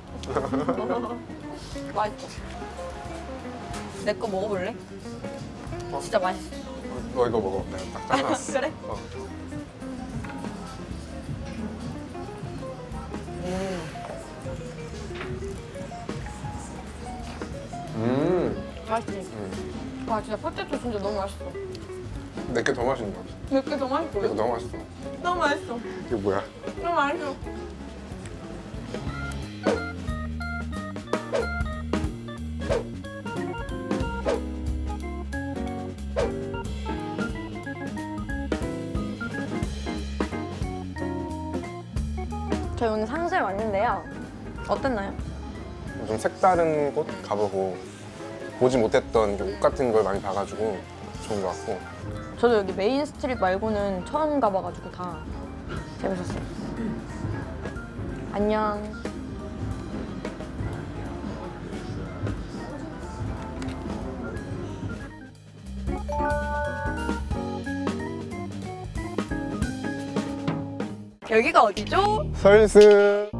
맛있어. 내 거 먹어볼래? 어? 진짜 맛있어. 너 이거 먹어. 내가 딱 잘라놨어. 그래? 어. 음. 맛있지? 음. 와 진짜 포테토 진짜 너무 맛있어. 내게 더 맛있는 거 같아. 몇 개 더 맛있어. 이거 너무 맛있어. 너무 맛있어. 이게 뭐야? 너무 맛있어. 저희 오늘 상수에 왔는데요. 어땠나요? 좀 색다른 곳 가보고 보지 못했던 옷 같은 걸 많이 봐가지고 좋은 것 같고. 저도 여기 메인 스트릿 말고는 처음 가봐가지고 다 재밌었어요. 안녕. 여기가 어디죠? 설스.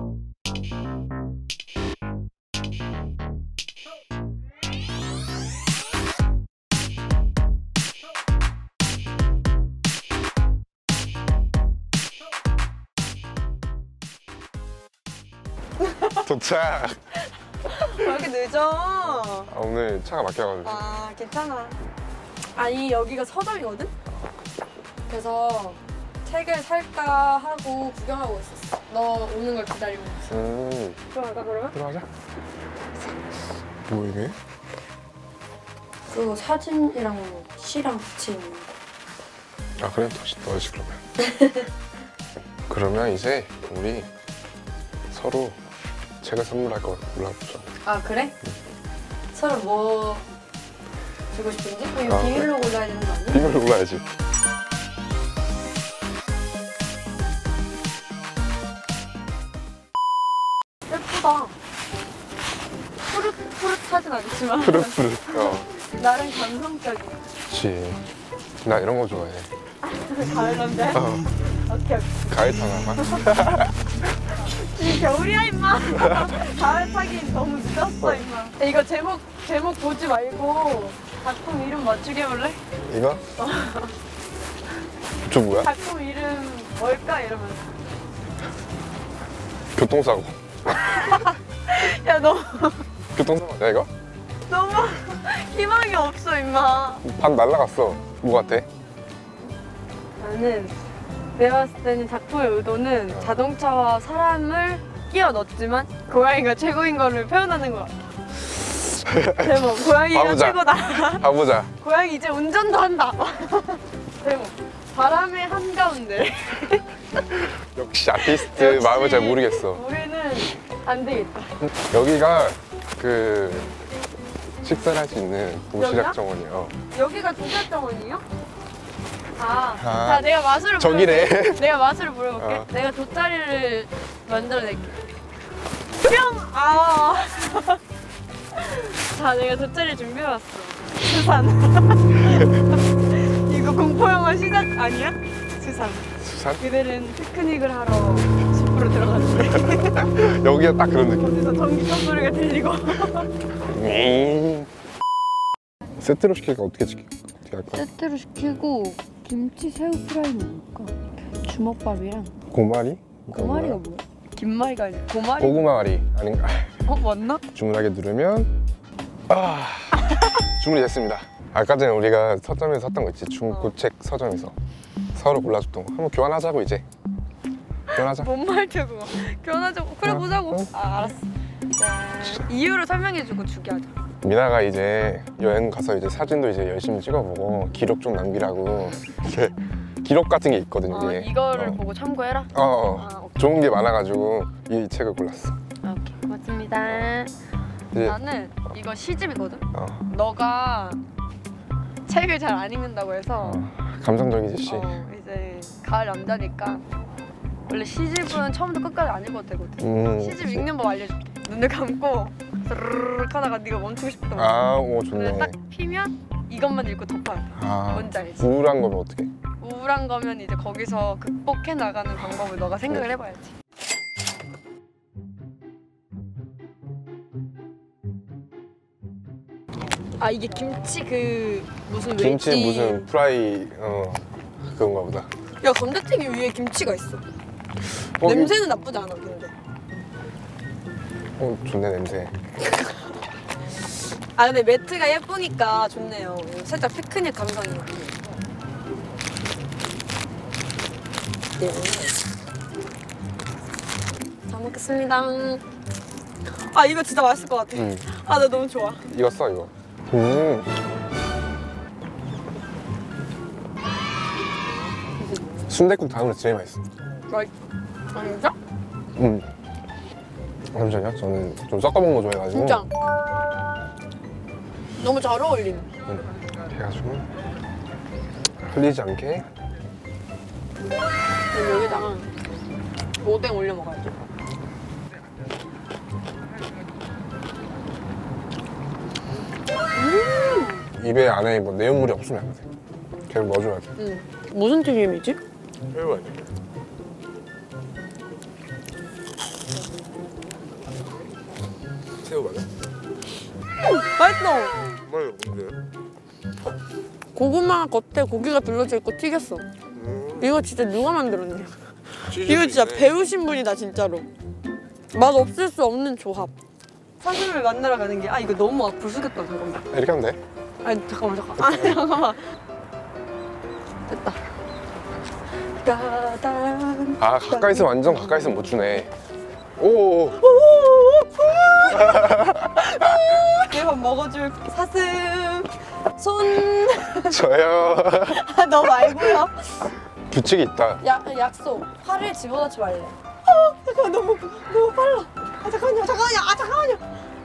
도착. 왜 이렇게 늦어? 아, 오늘 차가 막혀가지고. 아 괜찮아. 아니 여기가 서점이거든? 그래서 책을 살까 하고 구경하고 있었어. 너 오는 걸 기다리고 있어. 음. 들어갈까 그러면? 들어가자. 뭐 이게? 그리고 사진이랑 시랑 같이 있는 거. 아 그래? 더 넣어야지 그러면. 그러면 이제 우리 서로 책을 선물할 거 골라보자. 아 그래? 서로 뭐 주고 싶은지? 그냥 아, 비밀로 골라야 되는 거 아니야? 비밀로 골라야지. 예쁘다. 푸릇 푸릇하진 않지만 푸릇푸릇. 어. 나름 감성적이야. 그치. 나 이런 거 좋아해. 가을 남자? 어. 오케이 오케이. 가을 타나봐. 지금 겨울이야 임마. 가을 타긴 너무 늦었어 임마. 이거 제목 제목 보지 말고 작품 이름 맞추게 해볼래? 이거? 저 뭐야? 작품 이름 뭘까 이러면. 교통사고. 야 너 교통사고 아니야 이거? 너무 희망이 없어 임마. 반 날라갔어. 뭐 같아? 나는 내가 봤을 때는 작품의 의도는 어. 자동차와 사람을 끼워 넣었지만 고양이가 최고인 거를 표현하는 것 같아. 대박, 고양이가 가보자. 최고다. 가보자. 고양이 이제 운전도 한다. 대박. 바람의 한가운데. 역시 아티스트 역시. 마음을 잘 모르겠어. 우리는 안 되겠다. 여기가 그 식사를 할 수 있는 도시락 여기야? 정원이요. 여기가 도착정원이에요? 아, 아, 자 내가 마술을 저기래. 부려볼게. 내가 마술을 부려볼게. 어. 내가 돗자리를 만들어낼게. 뿅! 아. 자, 내가 돗자리 준비해왔어. 수산. 이거 공포영화 시작 아니야? 수산. 수산? 그들은 피크닉을 하러 숲으로 들어갔는데 여기가 딱 그런 느낌. 어디서 전기차 소리가 들리고. 음. 세트로 시킬까 어떻게 시킬 어떻게 할까? 세트로 시키고 김치 새우 프라이는 뭘까? 주먹밥이랑 고마리? 고마리가 뭐야? 김말이가 아니야. 고마리? 고구마리 아닌가? 어, 맞나? 주문하게 누르면 아 주문이 됐습니다. 아까 전에 우리가 서점에서 샀던 거 있지? 중고책 서점에서 서로 골라줬던 거 한번 교환하자고 이제. 교환하자. 뭔 말투고 교환하자고. 그래 어, 보자고. 어. 아 알았어. 자, 이유를 설명해주고 주게 하자. 미나가 이제 여행 가서 이제 사진도 이제 열심히 찍어보고 기록 좀 남기라고 이렇게 기록 같은 게 있거든 어, 이게. 이거를 어. 보고 참고해라. 어, 어. 아, 오케이. 좋은 게 많아가지고 이 책을 골랐어. 아, 오케이. 고맙습니다. 이제 나는 이거 시집이거든. 어, 너가 책을 잘 안 읽는다고 해서 어, 감성적이지 씨. 어, 이제 가을 남자니까 원래 시집은 처음부터 끝까지 안 읽어도 되거든. 음, 시집 그치. 읽는 법 알려줄게. 눈을 감고 스르륵 하다가 네가 멈추고 싶던 거. 아, 오 근데 좋네. 딱 피면 이것만 읽고 덮어야 돼. 아, 뭔지 알지? 우울한 거면 어떻게? 우울한 거면 이제 거기서 극복해 나가는 방법을 너가 생각을 해봐야지. 아 이게 김치 그 무슨 김치 웨지. 무슨 프라이 어 그건가 보다. 야 감자튀김 위에 김치가 있어. 어, 냄새는 나쁘지 않아 근데. 어 좋네 냄새. 아 근데 매트가 예쁘니까 좋네요. 살짝 피크닉 감성이에요. 네. 잘 먹겠습니다. 아 이거 진짜 맛있을 것 같아. 음. 아 나 너무 좋아. 이거 써 이거. 음. 순댓국 다음으로 제일 맛있어. 맛. 아 진짜? 음. 잠시만요. 저는 좀 섞어 먹는 거 좋아해가지고. 진짜. 너무 잘 어울림. 음. 해가지고 흘리지 않게. 그럼 여기다가 오뎅 올려 먹어야지. 입에 안에 뭐 내용물이 없으면 안 돼. 계속 넣어줘야 돼. 응. 무슨 튀김이지? 새우 아니야? 새우 맞아? 맛있어. 정말 뭔데? 고구마 겉에 고기가 둘러져 있고 튀겼어. 음. 이거 진짜 누가 만들었냐? 이거 진짜 배우신 분이다 진짜로. 맛 없을 수 없는 조합. 사슴을 만나러 가는 게 아 이거 너무 앞으로 숙였다 잠깐만. 이렇게 하면 돼? 아니 잠깐만 잠깐. 아 잠깐만. 됐다. 따단. 아 가까이서 완전 가까이서 못 주네. 오. 내밥 먹어줄 사슴. 손. 저요. 아, 너 말고요. 규칙이 있다. 야 약속. 팔을 집어넣지 말래. 아 잠깐 너무 너무 빨라. 아 잠깐만요 잠깐만요 아 잠깐만요.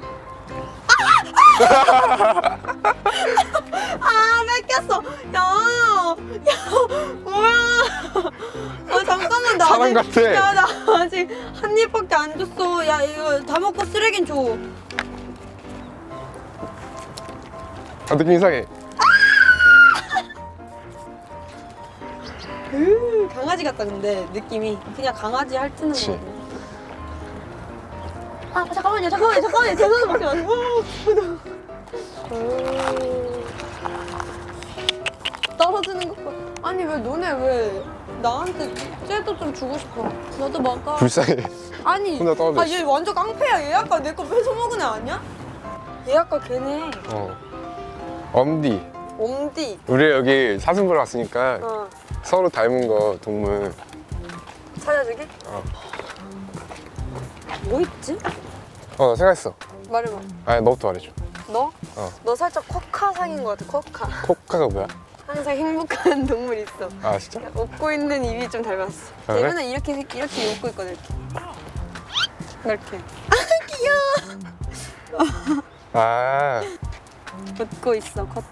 아 뺏겼어. 야, 야 뭐야? 아 잠깐만 나 사람 아직 같아. 야 나 아직 한 입밖에 안 줬어. 야 이거 다 먹고 쓰레긴 줘. 아 느낌 이상해. 음, 강아지 같다 근데 느낌이 그냥 강아지 핥는 그치. 거. 아 잠깐만요 잠깐만요 잠깐만요 제 손을 먹지 마세요. 음. 떨어지는 것 봐. 아니 왜 너네 왜 나한테 쟤도 좀 주고 싶어. 너도 먹어. 불쌍해. 아니 혼자 떨어져 아 얘 완전 깡패야. 얘 아까 내 거 뺏어 먹은 애 아니야? 얘 아까 걔네 어. 엄디. 옴디. 우리 여기 사슴 보러 왔으니까 어 서로 닮은 거 동물. 찾아주게? 어. 뭐 있지? 어 나 생각했어. 말해봐. 아니 너부터 말해줘. 너? 어. 너 살짝 코카상인 것 같아. 코카. 코카가 뭐야? 항상 행복한 동물 있어. 아 진짜? 웃고 있는 입이 좀 닮았어. 아, 그래? 얘는 이렇게 이렇게 웃고 있거든. 이렇게. 이렇게. 아 귀여워. 아 웃고 있어 코카.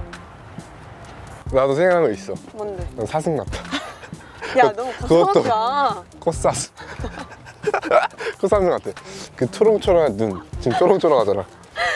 나도 생각한 거 있어. 뭔데? 난 사슴 같아. 야 너무 그것도- 거창하다. 코사슴. 코사슴 같아. 그 초롱초롱한 눈. 지금 초롱초롱하잖아.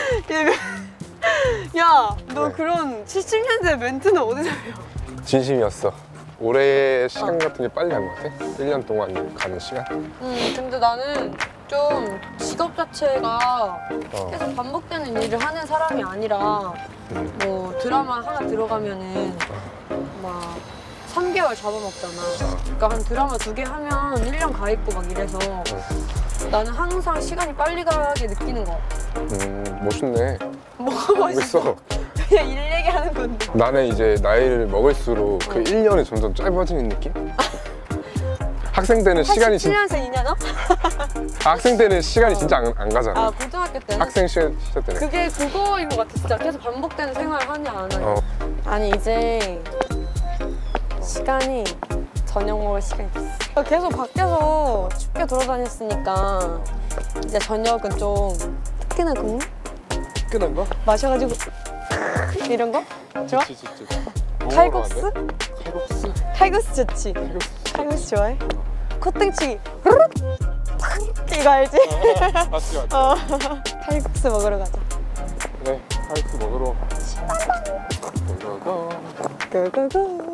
야, 너 네. 그런 칠십 년대 멘트는 어디서 배워? 진심이었어. 올해 시간 같은 게 빨리 간 것 같아. 일 년 동안 가는 시간. 음, 근데 나는 좀 직업 자체가 어. 계속 반복되는 일을 하는 사람이 아니라 음. 뭐 드라마 하나 들어가면은 막 삼 개월 잡아먹잖아. 그러니까 한 드라마 두 개 하면 일 년 가 있고 막 이래서 나는 항상 시간이 빨리 가게 느끼는 거 같아. 음 멋있네. 뭐가 멋있어? 멋있어. 그냥 일 얘기하는 건데. 나는 이제 나이를 먹을수록 그 일 년이 점점 짧아지는 느낌? 학생 때는 시간이 진 팔십칠 년생이냐 너? 아, 학생 때는 시간이 진짜 안, 안 가잖아. 아 고등학교 때는? 학생 시절, 시절 때는. 그게 그거인 것 같아. 진짜 계속 반복되는 생활 하냐 안 하냐. 어. 아니 이제 시간이 저녁 먹을 시간이 됐어. 계속 밖에서 춥게 돌아다녔으니까 이제 저녁은 좀 뜨끈한 국물 끝난 거? 마셔가지고 이런 거 좋아? 좋지, 좋지. 칼국수? 칼국수? 칼국수 좋지. 칼국수 좋아해? 콧등치기 후루룩 이거 알지? 맞지, 맞지. 어. 칼국수 먹으러 가자. 그래, 칼국수 먹으러. 고고고. 고고고.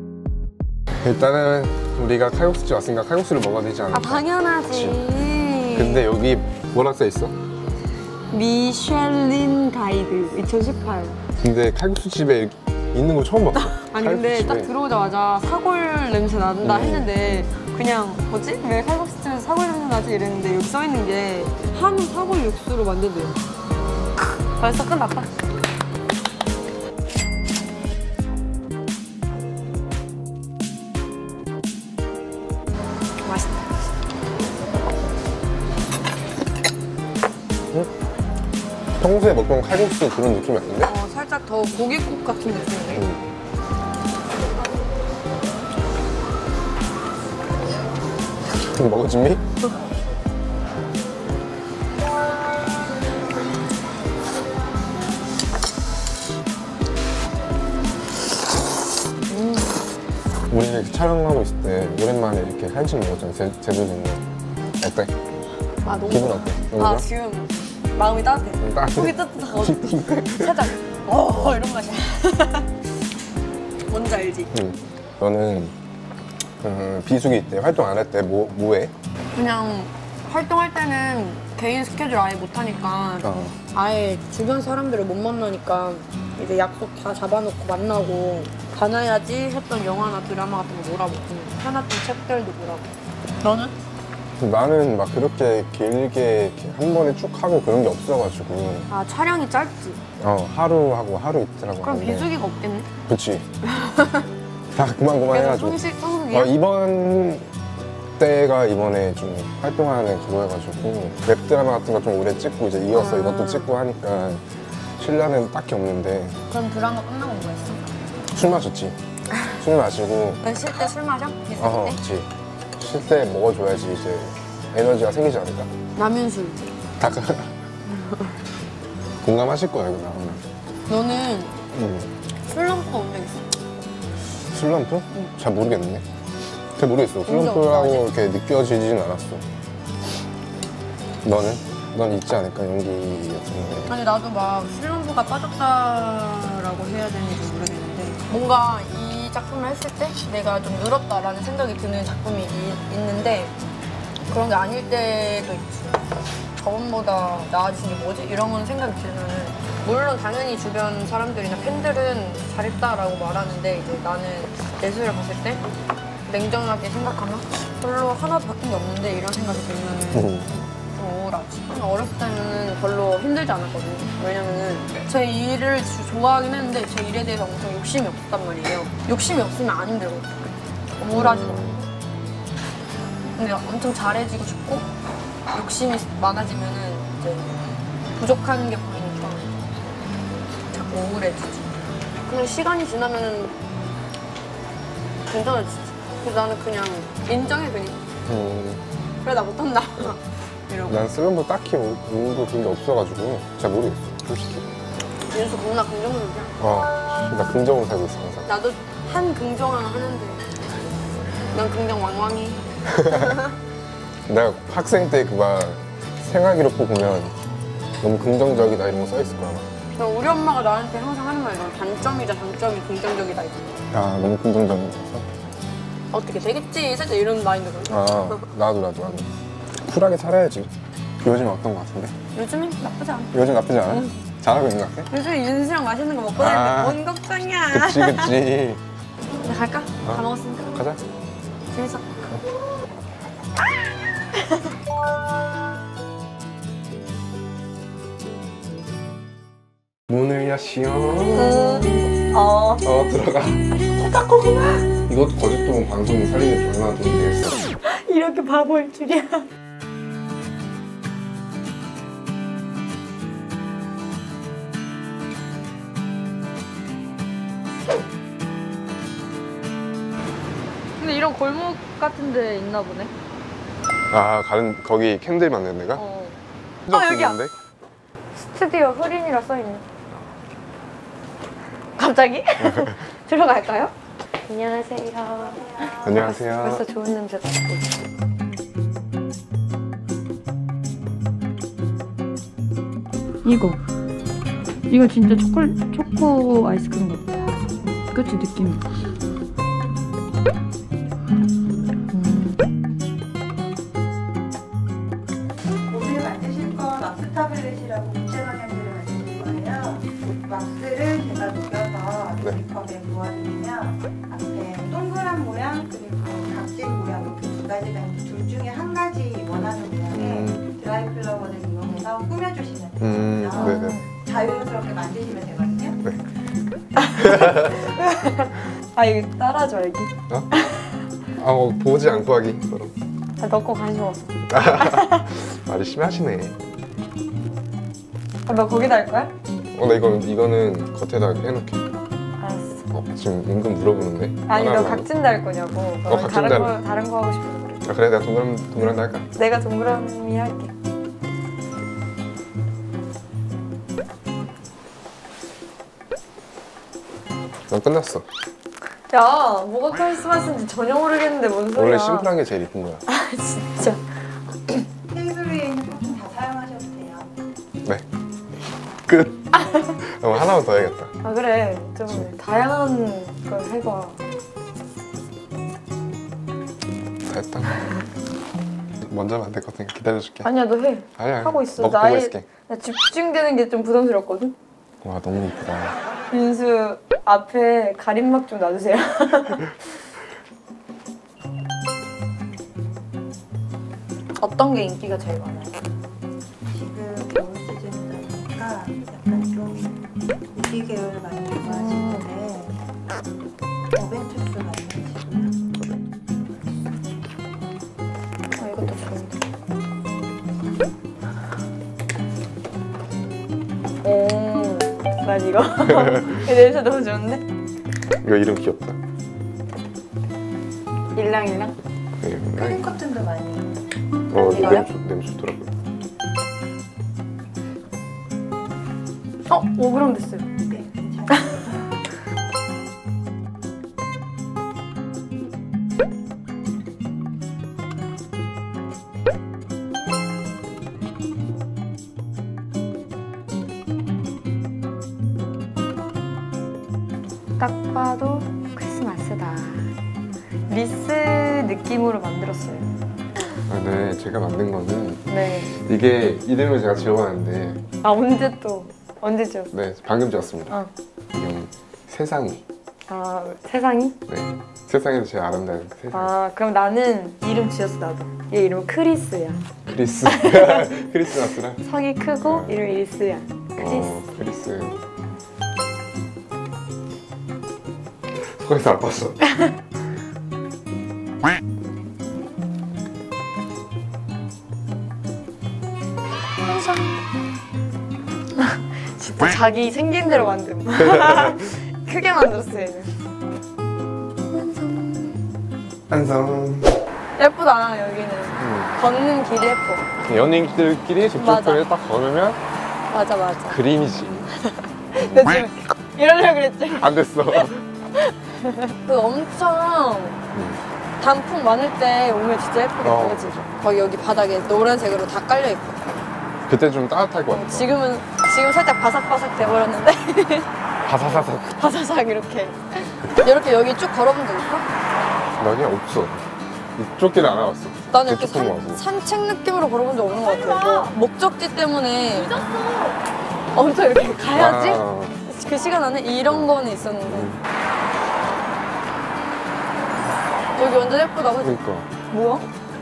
일단은 우리가 칼국수집 왔으니까 칼국수를 먹어야 되지 않을까? 아 당연하지. 여기 근데 여기 뭐라 써 있어? 미슐린 가이드 이천십팔. 근데 칼국수 집에 있는 거 처음 봤어. 아니 근데 칼국수 딱 집에. 들어오자마자 사골 냄새 난다 음. 했는데 그냥 뭐지? 왜 칼국수집에서 사골 냄새 나지? 이랬는데 여기 써있는 게 한우 사골 육수로 만든대요. 벌써 끝났다. 맛있다. 평소에 먹던 칼국수 그런 느낌이 아닌데? 어, 살짝 더 고깃국 같은 느낌이네. 음. 먹어진미? 음. 우리 이렇게 촬영하고 있을 때 오랜만에 이렇게 한식 먹었잖아. 제, 제주도는 어때? 아 너무 기분 좋아. 어때? 너무 아 좋아? 지금 마음이 따뜻해. 음, 따뜻해. 속이 따뜻하고 살짝 어 이런 맛이야. 뭔지 알지? 응. 너는 음, 비수기 때 활동 안 할 때 뭐, 뭐 해? 그냥 활동할 때는 개인 스케줄 아예 못 하니까 어. 아예 주변 사람들을 못 만나니까 이제 약속 다 잡아놓고 만나고 봐놔야지 했던 영화나 드라마 같은 거 몰아보고 사놨던 책들도 몰아보고. 너는? 나는 막 그렇게 길게 이렇게 한 번에 쭉 하고 그런 게 없어가지고 아 촬영이 짧지? 어 하루 하고 하루 이틀 하고 그럼 하는데 비수기가 없겠네? 그치 다 그만 그만 그래서 해가지고 성식 성수기야? 어, 이번 때가 이번에 좀 활동하는 그거여가지고 웹드라마 같은 거 좀 오래 찍고 이제 이어서 아. 이것도 찍고 하니까 쉴려는 딱히 없는데 그럼 드라마 끝나고 뭐 했어? 술 마셨지 술 마시고 넌 쉴 때 술 마셔? 비수기 어 때? 그치 쉴 때 먹어줘야지 이제 에너지가 생기지 않을까 라면 술. 다 공감하실 거야 이거 나오면 너는 음. 슬럼프가 온 적 있어? 슬럼프? 잘 모르겠네 잘 모르겠어 적 슬럼프라고 없어, 이렇게 느껴지진 않았어 너는? 넌 있지 않을까 연기 같은 거 아니 나도 막 슬럼프가 빠졌다라고 해야 되는지 모르겠는데 뭔가 이 작품을 했을 때 내가 좀 늘었다라는 생각이 드는 작품이 이- 있는데 그런 게 아닐 때도 있지. 저번보다 나아진 게 뭐지? 이런 생각이 들면은 물론 당연히 주변 사람들이나 팬들은 잘했다라고 말하는데 이제 나는 내수를 봤을 때 냉정하게 생각하면 별로 하나도 바뀐 게 없는데 이런 생각이 들면은 음. 좀 우울하지. 어렸을 때는 별로 힘들지 않았거든요. 왜냐면은 제 일을 주- 좋아하긴 했는데 제 일에 대해서 엄청 욕심이 없었단 말이에요. 욕심이 없으면 안 힘들거든요. 우울하지도 않고. 근데 엄청 잘해지고 싶고 욕심이 많아지면은 이제 부족한 게 보이니까 자꾸 우울해지지. 그냥 시간이 지나면은 괜찮아지지. 그래서 나는 그냥 인정해 그냥. 음. 그래 나 못한다. 이러고. 난 슬럼프 딱히 오- 오고 그런 게 없어가지고 잘 모르겠어 솔직히 윤수 겁나 긍정적이야. 어나 긍정으로 살고 있어 항상 나도 한 긍정 하나 하는데 난 긍정 왕왕이. 내가 학생 때 그거 생활기록부 보면 너무 긍정적이다 이런 거 써있을 거야 아마. 그럼 우리 엄마가 나한테 항상 하는 말이야. 단점이자 장점이 긍정적이다 이거. 아 너무 긍정적이어서 어떻게 되겠지? 살짝 이런 마인드거든. 아 나도 나도 나도 쿨하게 살아야지 요즘 어떤 거 같은데? 요즘엔 나쁘지 않아. 요즘 나쁘지 않아? 응. 잘하고 있는 것 같아? 요즘 윤수랑 맛있는 거 먹고 아. 다니는데 뭔 걱정이야. 그치 그치 이제 갈까? 어. 다 먹었으니까. 가자 재밌어. 문을 여시오 어. 어 들어가 이것도 거짓돈 방송 살리는 데 얼마나 도움이 되겠어 이렇게 바보일 줄이야. 근데 이런 골목 같은 데 있나 보네. 아 가는 거기 캔들 만든 데가? 어. 어, 여기야. 있는데? 스튜디오 흐린이라 써있네. 갑자기? 들어갈까요? 안녕하세요. 안녕하세요 벌써 좋은 냄새 나고. 이거. 이거 진짜 초콜, 초코 아이스크림 같다. 그치, 느낌이. 음. 네, 도와드리면 앞에 동그란 모양 그리고 각진 모양 이렇게 두 가지가 있는데 둘 중에 한 가지 원하는 모양의 음. 드라이 플라워를 이용해서 꾸며주시면 음, 되거든요. 네네. 자유스럽게 만드시면 되거든요. 아 이거 따라줘 알기? 어? 아, 뭐 보지 않고 하기 서로. 아, 너거 관심 없어. 말이 심하시네. 아, 너 거기다 할 거야? 어, 나 이거 이거는 겉에다 해놓게. 알았어. 어, 지금 은근 물어보는데. 아니 너 하나 하나. 각진다 할 거냐고. 어, 각진다 다른 거 할래. 다른 거 하고 싶어서 그래. 아, 그래 내가 동그란 동그란 데 할까? 내가 동그라미 할게. 난 끝났어. 야, 뭐가 크리스마스인지 전혀 모르겠는데 뭔 소리야? 원래 심플한 게 제일 이쁜 거야. 아 진짜. 테이블 위에 있는 꽃은 다 사용하셔도 돼요. 네. 끝. 그럼 하나만 더 해야겠다. 아 그래, 좀 다양한 걸 해봐. 다 했다. 먼저 하면 안 될 것 같으니까 기다려줄게. 아니야, 너 해. 아니야. 하고 있어. 먹, 보고 나의- 있을게. 나 집중되는 게 좀 부담스럽거든. 와 너무 이쁘다. 윤수 앞에 가림막 좀 놔주세요. 어떤 게 인기가 제일 많아요? 지금 겨울 시즌이다 보니까 약간 좀 고기 계열 많이 좋아하시는데 어벤투스 많이 하시고요. 아, 이것도 좋은데. 오, 난 이거. 이 냄새 너무 좋은데? 이거 이름 귀엽다. 일랑일랑? 이름 크림 커튼도 많이 해요. 어, 이거요? 냄새, 냄새 좋더라고요. 어, 오 그램 됐어요. 네, 괜찮아요. 딱 봐도 크리스마스다. 리스 느낌으로 만들었어요. 아, 네, 제가 만든 거는 네. 이게 이름을 제가 지어봤는데, 아 언제 또 언제죠? 네, 방금 지었습니다. 어. 이름 세상이. 아 세상이? 네, 세상에서 제일 아름다운 그 세상. 아 그럼 나는 이름 지었어 나도. 얘 이름 크리스야. 크리스. 크리스마스랑. 성이 크고 아. 이름 리스야. 크리스. 어, 크리스. 속에서 아팠어. 항상 진짜 자기 생긴 대로 만듦. 크게 만들었어 얘는. 완성. 예쁘다 여기는. 음. 걷는 길이 예뻐. 연인들끼리 맞아. 집중표에 딱 걸으면 맞아 맞아. 그림이지. 나 지금 이러려고 그랬지. 안 됐어. 그 엄청 단풍 많을 때 오면 진짜 예쁘겠다, 어. 그치? 거기 여기 바닥에 노란색으로 다 깔려 있고. 그때 좀 따뜻할 것 같아. 지금은 지금 살짝 바삭바삭 돼버렸는데 바사사삭. 바사삭 이렇게 이렇게 여기 쭉 걸어본 적 있어? 나 그냥 없어. 이쪽 길은 안 와봤어. 나는 이렇게 저쪽 산, 와서. 산책 느낌으로 걸어본 적 없는 것 같아. 뭐 목적지 때문에 엄청 이렇게 가야지. 아, 그 시간 안에 이런 거는 있었는데 음. 여기 완전 예쁘다, 그치? 그러니까. 뭐야?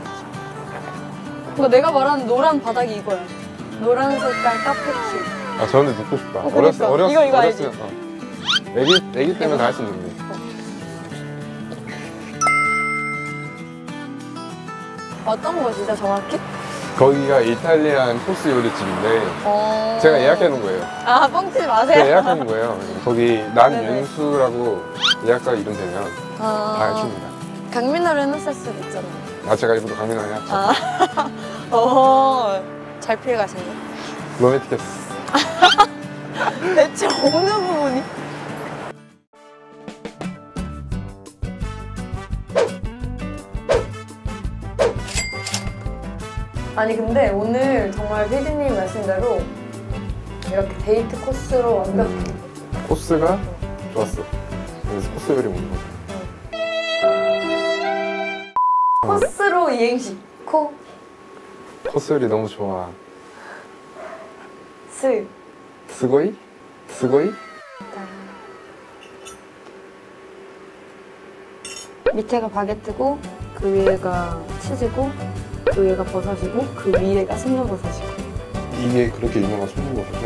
그러니까 내가 말하는 노란 바닥이 이거야. 노란 색깔 카페트. 아, 저런데 눕고 싶다. 어, 그러니까. 어렸을 어렸 이거, 이거 어렸을 어. 애기 애기 때문에 다 할 수 있는데. 어떤 곳이죠, 정확히? 거기가 이탈리안 코스 요리집인데 어... 제가 예약해 놓은 거예요. 아, 뻥치지 제가 마세요. 예약해 놓은 거예요. 거기 네네. 남윤수라고 예약자 이름 되면 다 아, 해줍니다. 강민아로 해놨을 수도 있잖아. 아, 제가 일부러 강민아 해놨죠. 아, 어, 잘 피해 가시네. 로맨티케스. 대체 어느 부분이? 아니 근데 오늘 정말 피디님 말씀대로 이렇게 데이트 코스로 완벽. 음, 코스가 좋았어. 그래서 코스 요리 먹는 거. 코스로 이행시. 코, 코스 요리 너무 좋아. 스, 스고이? 스고이? 밑에가 바게트고 그 위에가 치즈고 그 위에가 버섯이고 그 위에가 송로버섯이고. 이게 그렇게 유명한 송로버섯이야?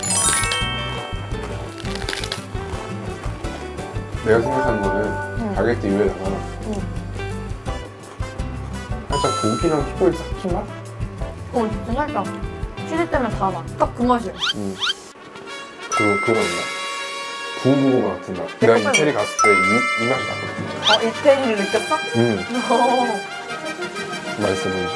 내가 생각하는 거는 응. 바게트 위에다가 응. 살짝 고기랑 초콜릿 삭힌 맛? 어 진짜 살짝 치즈 때문에 다 맛. 딱 그 맛이야. 응. 그, 그거 있나? 부고구마 같은 맛. 내가 네, 이태리 갔을 때 이, 이 맛이 나거든. 어 이태리를 느꼈어? 응. 어. 맛있어 보이죠?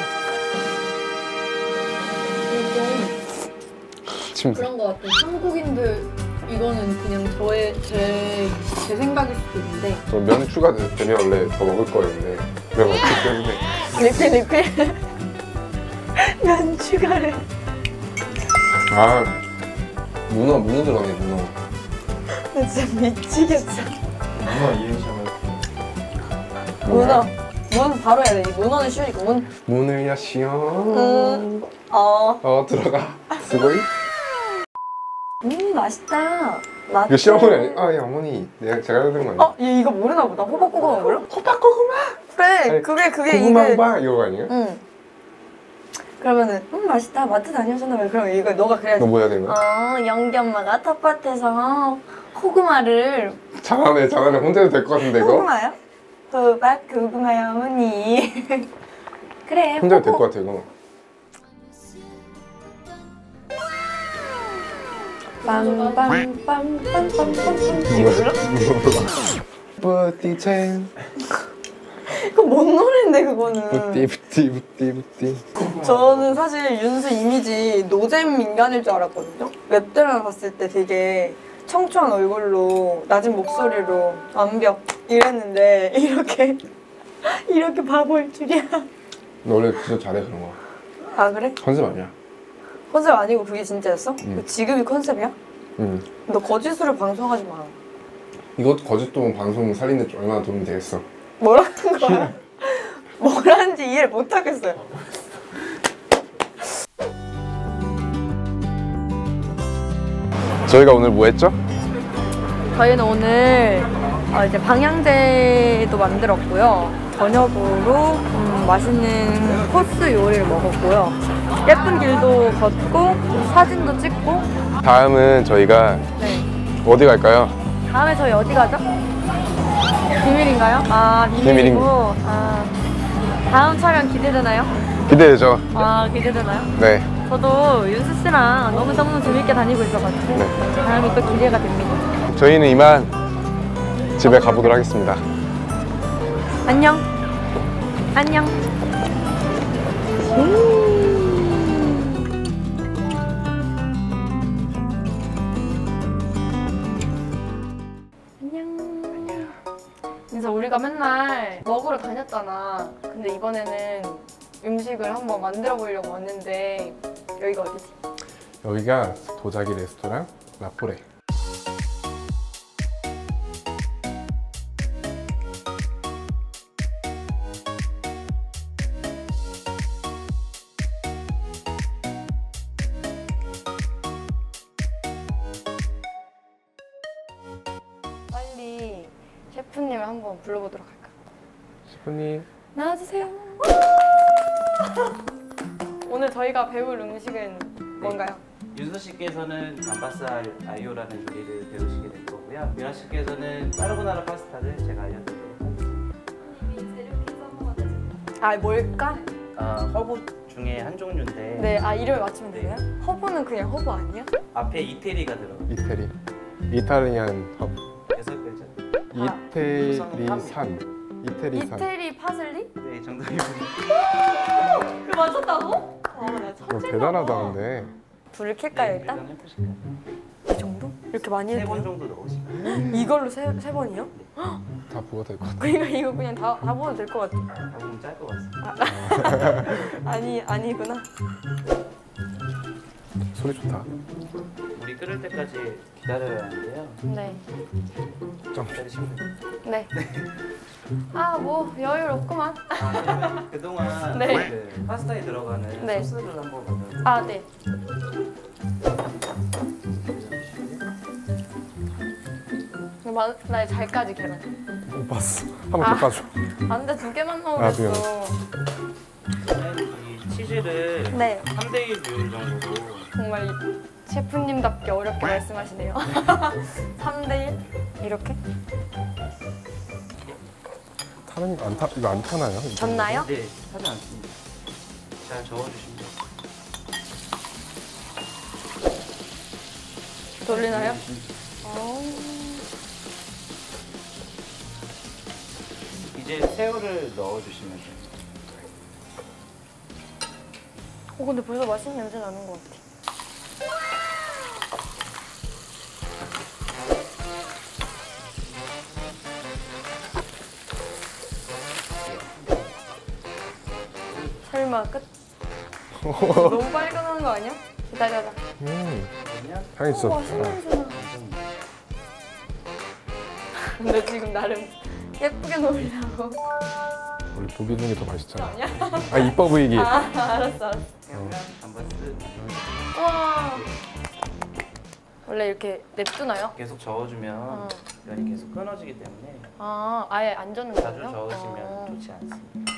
침대. 그런 거 같아요. 한국인들 이거는 그냥 저의 제, 제 생각일 수도 있는데 저면 추가되면 원래 더 먹을 거였는데 면 없기 때문에 리필 리필. 면 추가를. 아 문어 문어 들어가네 문어. 나 진짜 미치겠어. 문어 이행시 하면 문어. 문 바로 해야 돼. 이 문어는 쉬우니까 문. 문을 여시오. 음. 어. 어 들어가. 스고이? 음 맛있다. 라떼. 이거 시어머니 아니? 아 예 어머니 내가 제가 해야 되는 거 아니야? 어? 얘 이거 모르나 보다. 호박고구마 몰라? 호박고구마? 그래. 아니, 그게 그게 고구마 이게. 호박 이거 아니에요? 응. 그러면은 음 맛있다. 마트 다녀오셨나 봐요. 그럼 이거 너가 그래야지. 너 뭐 해야 되는 거야? 어 영기 엄마가 텃밭에서 호구마를. 잘하네 잘하네 혼자 해도 될 것 같은데 이거? 호구마요? 호박 고구마요 어머니. 그래. 혼자 해도 될 것 같아 이거. 빰빰빰빰빰빰빰. 이거 몰라? 뿌띠첸 그거 뭔 노래인데 그거는. 뿌띠 뿌띠 뿌띠 뿌띠. 저는 사실 윤수 이미지 노잼 인간일 줄 알았거든요. 웹드라마 봤을 때 되게 청초한 얼굴로 낮은 목소리로 완벽 이랬는데 이렇게 이렇게 바보일 줄이야. 너 원래 진짜 잘해 그런 거. 아 그래? 컨셉 아니야? 컨셉 아니고 그게 진짜였어? 응. 지금이 컨셉이야? 응. 너 거짓으로 방송하지 마. 이것도 거짓돈 방송 살리는데 얼마나 도움이 되겠어? 뭐라는 거야? 뭐라는지 이해를 못하겠어요. 저희가 오늘 뭐 했죠? 저희는 오늘 어, 이제 방향제도 만들었고요. 저녁으로 음, 맛있는 코스 요리를 먹었고요. 예쁜 길도 걷고 사진도 찍고. 다음은 저희가 네. 어디 갈까요? 다음에 저희 어디 가죠? 비밀인가요? 아 비밀이고. 비밀입니다. 아, 다음 촬영 기대되나요? 기대되죠? 아 기대되나요? 네. 저도 윤수 씨랑 너무너무 재밌게 다니고 있어가지고 네. 다음이 또 기대가 됩니다. 저희는 이만 집에 가보도록 하겠습니다. 안녕. 안녕. 안녕. 그래서 우리가 맨날 먹으러 다녔잖아. 근데 이번에는 음식을 한번 만들어 보려고 왔는데 여기가 어디지? 여기가 도자기 레스토랑 라포레. 빨리 셰프님을 한번 불러보도록 할까? 셰프님. 나와주세요. 오늘 저희가 배울 음식은 뭔가요? 윤서 씨께서는 감바스 아이오라는 요리를 배우시게 될 거고요. 미나 씨께서는 까르보나라 파스타를 제가 알려드리도록 하겠습니다. 아 뭘까? 어, 허브 중에 한 종류인데 네, 아 이름을 맞추면 네. 되나요? 허브는 그냥 허브 아니야? 앞에 이태리가 들어가요. 이태리. 이탈리안 헙. 여섯 글자. 이태리산. 이태리산. 이태리 파슬리? 네, 정답입니다. 그 맞췄다고? 아나 어, 천재다. 대단하다 근데. 불을 켤까요 네, 일단? 일단 해보실까요? 이 정도? 이렇게 많이 세 해도 번 돼요? 정도 넣으시면 이걸로 세, 세 번이요? 다 부어도 될 것 같아. 그러니까 이거 그냥 다, 다 먹어도 될 것 같아. 조금 짧것 같습니다. 아니 아니구나. 소리 좋다. 물이 끓을 때까지 기다려야 하는데요. 네. 점. 기다리시면 됩니다. 네. 아 뭐 여유롭구만. 아, 그러면 그동안 네. 그 파스타에 들어가는 네. 소스를 한번 만들어 아 네. 나 잘까지 계란. 못 봤어. 한 번 더 까줘. 안 돼, 두 개만 아, 넣으랬어. 이 치즈를 네. 삼 대 일 비율 정도로 정말 셰프님답게 어렵게 말씀하시네요. 삼 대 일? 이렇게? 타는 거 안 타, 이거 안 타나요? 이거? 졌나요? 네, 하지 않습니다. 잘 저어주시면 돼요. 돌리나요? 어... 이제 새우를 넣어주시면 돼요. 어, 근데 벌써 맛있는 냄새 나는 것 같아. 설마 끝? 너무 빨리 끝나는 거 아니야? 기다려라. 음, 그러면 향이 진짜 오, 맛있는 좋다. 냄새 나. 근데 지금 나름 예쁘게 놓으려고. 원래 보기 중에 더 맛있잖아. 아니야? 아, 이뻐 보이기. 아, 알았어, 알았어. 그러면 감바스 와. 원래 이렇게 냅두나요? 계속 저어주면 어. 면이 계속 끊어지기 때문에 아, 아예 안 젓는 자주 거예요? 저으시면 어. 좋지 않습니다.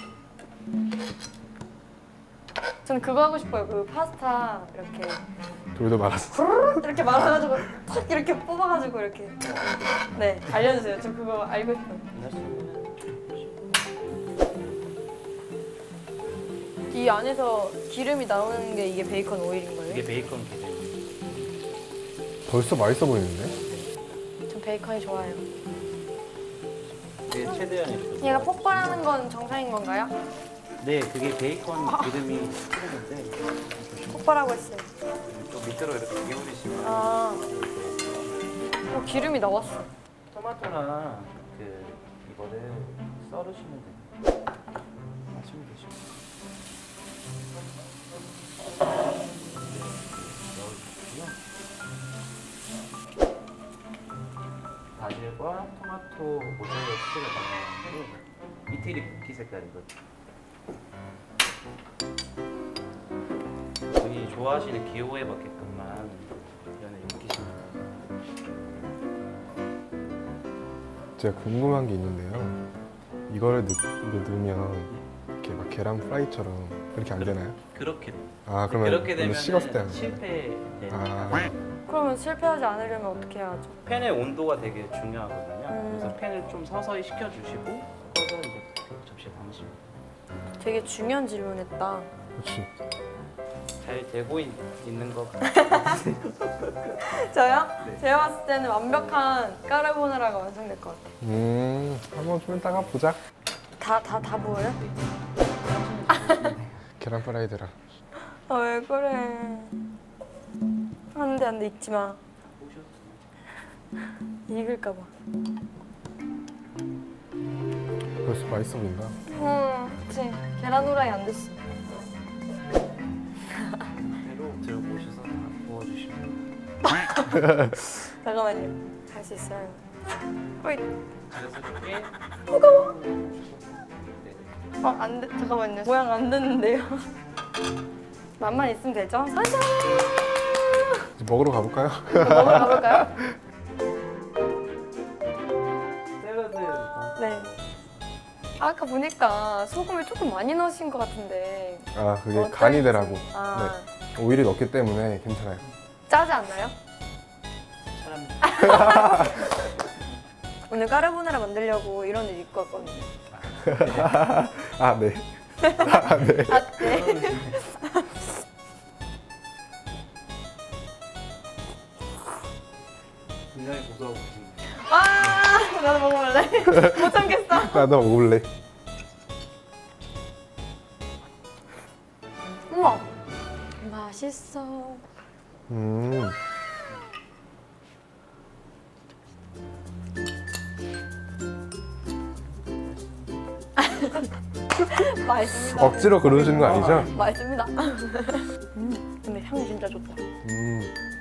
저는 그거 하고 싶어요. 그 파스타 이렇게 돌도 말았어. 후루룩 이렇게 말아가지고 탁 이렇게 뽑아가지고 이렇게. 네, 알려주세요. 저 그거 알고 싶어요. 이 안에서 기름이 나오는 게 이게 베이컨 오일인 거예요? 이게 베이컨 기름. 벌써 맛있어 보이는데? 전 베이컨이 좋아요. 이게 최대한 이렇게. 얘가 폭발하는 건 정상인 건가요? 네, 그게 베이컨 기름이 흐르는데 폭발하고 있어요. 좀 밑으로 이렇게 기울이시면 아, 어, 기름이 나왔어. 토마토나 그 이거를 썰으시면 돼요. 하시면 되시고. 넣어주시고요. 바질과 토마토 모자레라 치즈가 들어가는데 이태리 쿠키 색깔이거든요. 본인이 좋아하시는 기호에 맞게끔만 면을 익히시면 돼요. 제가 궁금한 게 있는데요. 이거를 넣, 넣으면 이렇게 막 계란 프라이처럼 그렇게 안 되나요? 그렇게 아, 그러면 그렇게 되면 식었을 때 하는 거예요? 실패되는 아. 그러면 실패하지 않으려면 어떻게 해야죠? 팬의 온도가 되게 중요하거든요. 음. 그래서 팬을 좀 서서히 식혀주시고 꺼서 이제 접시에 담으시면 돼요. 되게 중요한 질문했다. 그렇지. 잘 되고 있, 있는 것 저요? 네. 제가 봤을 때는 완벽한 까르보나라가 완성될 것 같아요. 음, 한번 좀 이따가 보자. 다, 다, 다 부어요? 계란 프라이드라. 아, 왜 그래. 안 돼, 안 돼, 익지 마. 익을까봐. 벌써 맛있어 보인다. 음, 그치. 계란 후라이 안 됐어. 대로 들고 오셔서 다 부어주시면 잠깐만요. 할 수 있어요. 호잇. 그래서 이게 어, 안 돼. 잠깐만요. 모양 안 됐는데요. 맛만 있으면 되죠? 사샤! 이제 먹으러 가볼까요? 먹으러 가볼까요? 샐러드 네. 아까 보니까 소금을 조금 많이 넣으신 것 같은데. 아, 그게 어떨지. 간이 되라고. 아, 네. 오일이 넣기 때문에 괜찮아요. 짜지 않나요? 사람 오늘 까르보나라 만들려고 이런 옷 입고 왔거든요. 아, 네. 아, 네. 아, 네. 굉장히 고소하고 맛있는데 아, 나도 먹어볼래. 못 참겠어. 나도 먹을래. 우와, 맛있어. 음. 맛있습니다. 억지로 그러시는 거 아니죠? 맛있습니다. 음, 근데 향이 진짜 좋다. 음.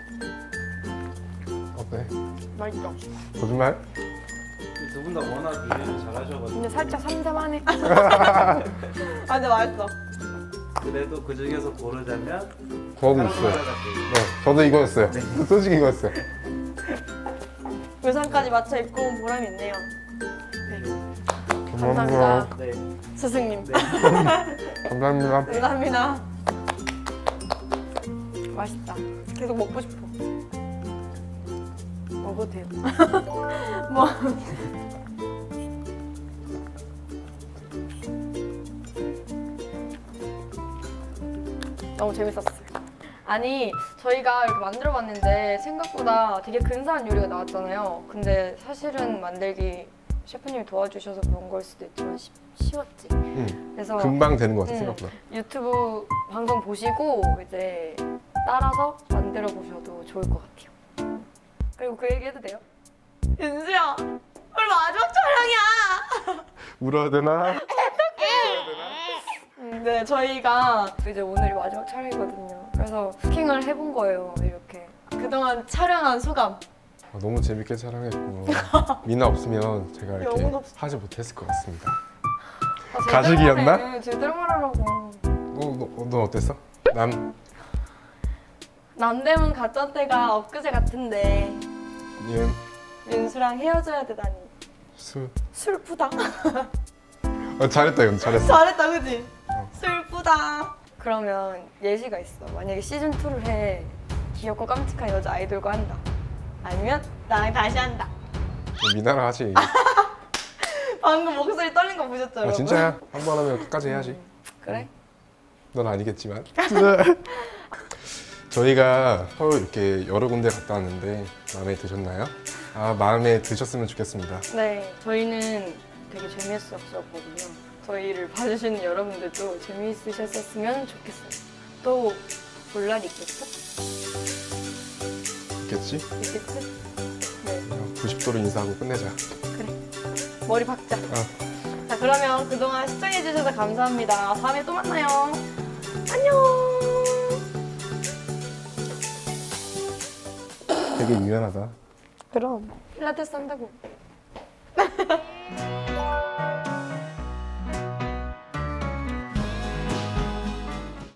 어때? 맛있죠? 거짓말? 두 분 다 워낙 요리를 잘하셔가지고 근데 살짝 삼삼하네. 아 근데 맛있어. 그래도 그 중에서 고르자면 저도 있어요. 까르보나라 같은 네, 저도 이거였어요. 솔직히 이거였어요. 의상까지 맞춰 입고 온 보람이 있네요. 네. 감사합니다. 네. 스승님. 감사합니다. 감사합니다. 맛있다. 계속 먹고 싶어. 먹어도 돼요. 뭐. 너무 재밌었어요. 아니, 저희가 이렇게 만들어 봤는데 생각보다 되게 근사한 요리가 나왔잖아요. 근데 사실은 만들기 셰프님이 도와주셔서 그런 걸 수도 있지만 쉬, 쉬웠지. 응. 그래서 금방 되는 것 같아 응. 생각보다. 유튜브 방송 보시고 이제 따라서 만들어 보셔도 좋을 것 같아요. 그리고 그 얘기 해도 돼요? 윤수야, 오늘 마지막 촬영이야. 울어야 되나? 네, 저희가 이제 오늘이 마지막 촬영이거든요. 그래서 쿠킹을 해본 거예요, 이렇게. 그동안 촬영한 소감. 아, 너무 재밌게 촬영했고 미나 없으면 제가 이렇게 영혼 없어. 하지 못했을 것 같습니다. 아, 제대로 가식이었나? 말해. 제대로 말하라고. 어, 너, 넌 어땠어? 남, 남대문 가짜 때가 엊그제 같은데 님, 윤수랑 헤어져야 되다니 수. 슬프다. 어, 잘했다 이건 잘했어. 잘했다, 그지? 어. 슬프다. 그러면 예시가 있어. 만약에 시즌이를 해. 귀엽고 깜찍한 여자 아이돌과 한다. 아니면 나랑 다시 한다. 미나랑 하지. 방금 목소리 떨린 거 보셨죠, 아, 여러분? 진짜야. 한 번 하면 끝까지 해야지. 그래? 넌 아니겠지만. 저희가 서울 이렇게 여러 군데 갔다 왔는데 마음에 드셨나요? 아, 마음에 드셨으면 좋겠습니다. 네, 저희는 되게 재밌었었거든요. 저희를 봐주시는 여러분들도 재미있으셨으면 좋겠어요. 또 볼 날 있겠죠? 있겠지? 있겠지? 네, 그냥 구십 도로 인사하고 끝내자. 그래. 머리 박자. 어. 자, 그러면 그동안 시청해주셔서 감사합니다. 다음에 또 만나요. 안녕. 되게 유연하다. 그럼 필라테스 한다고.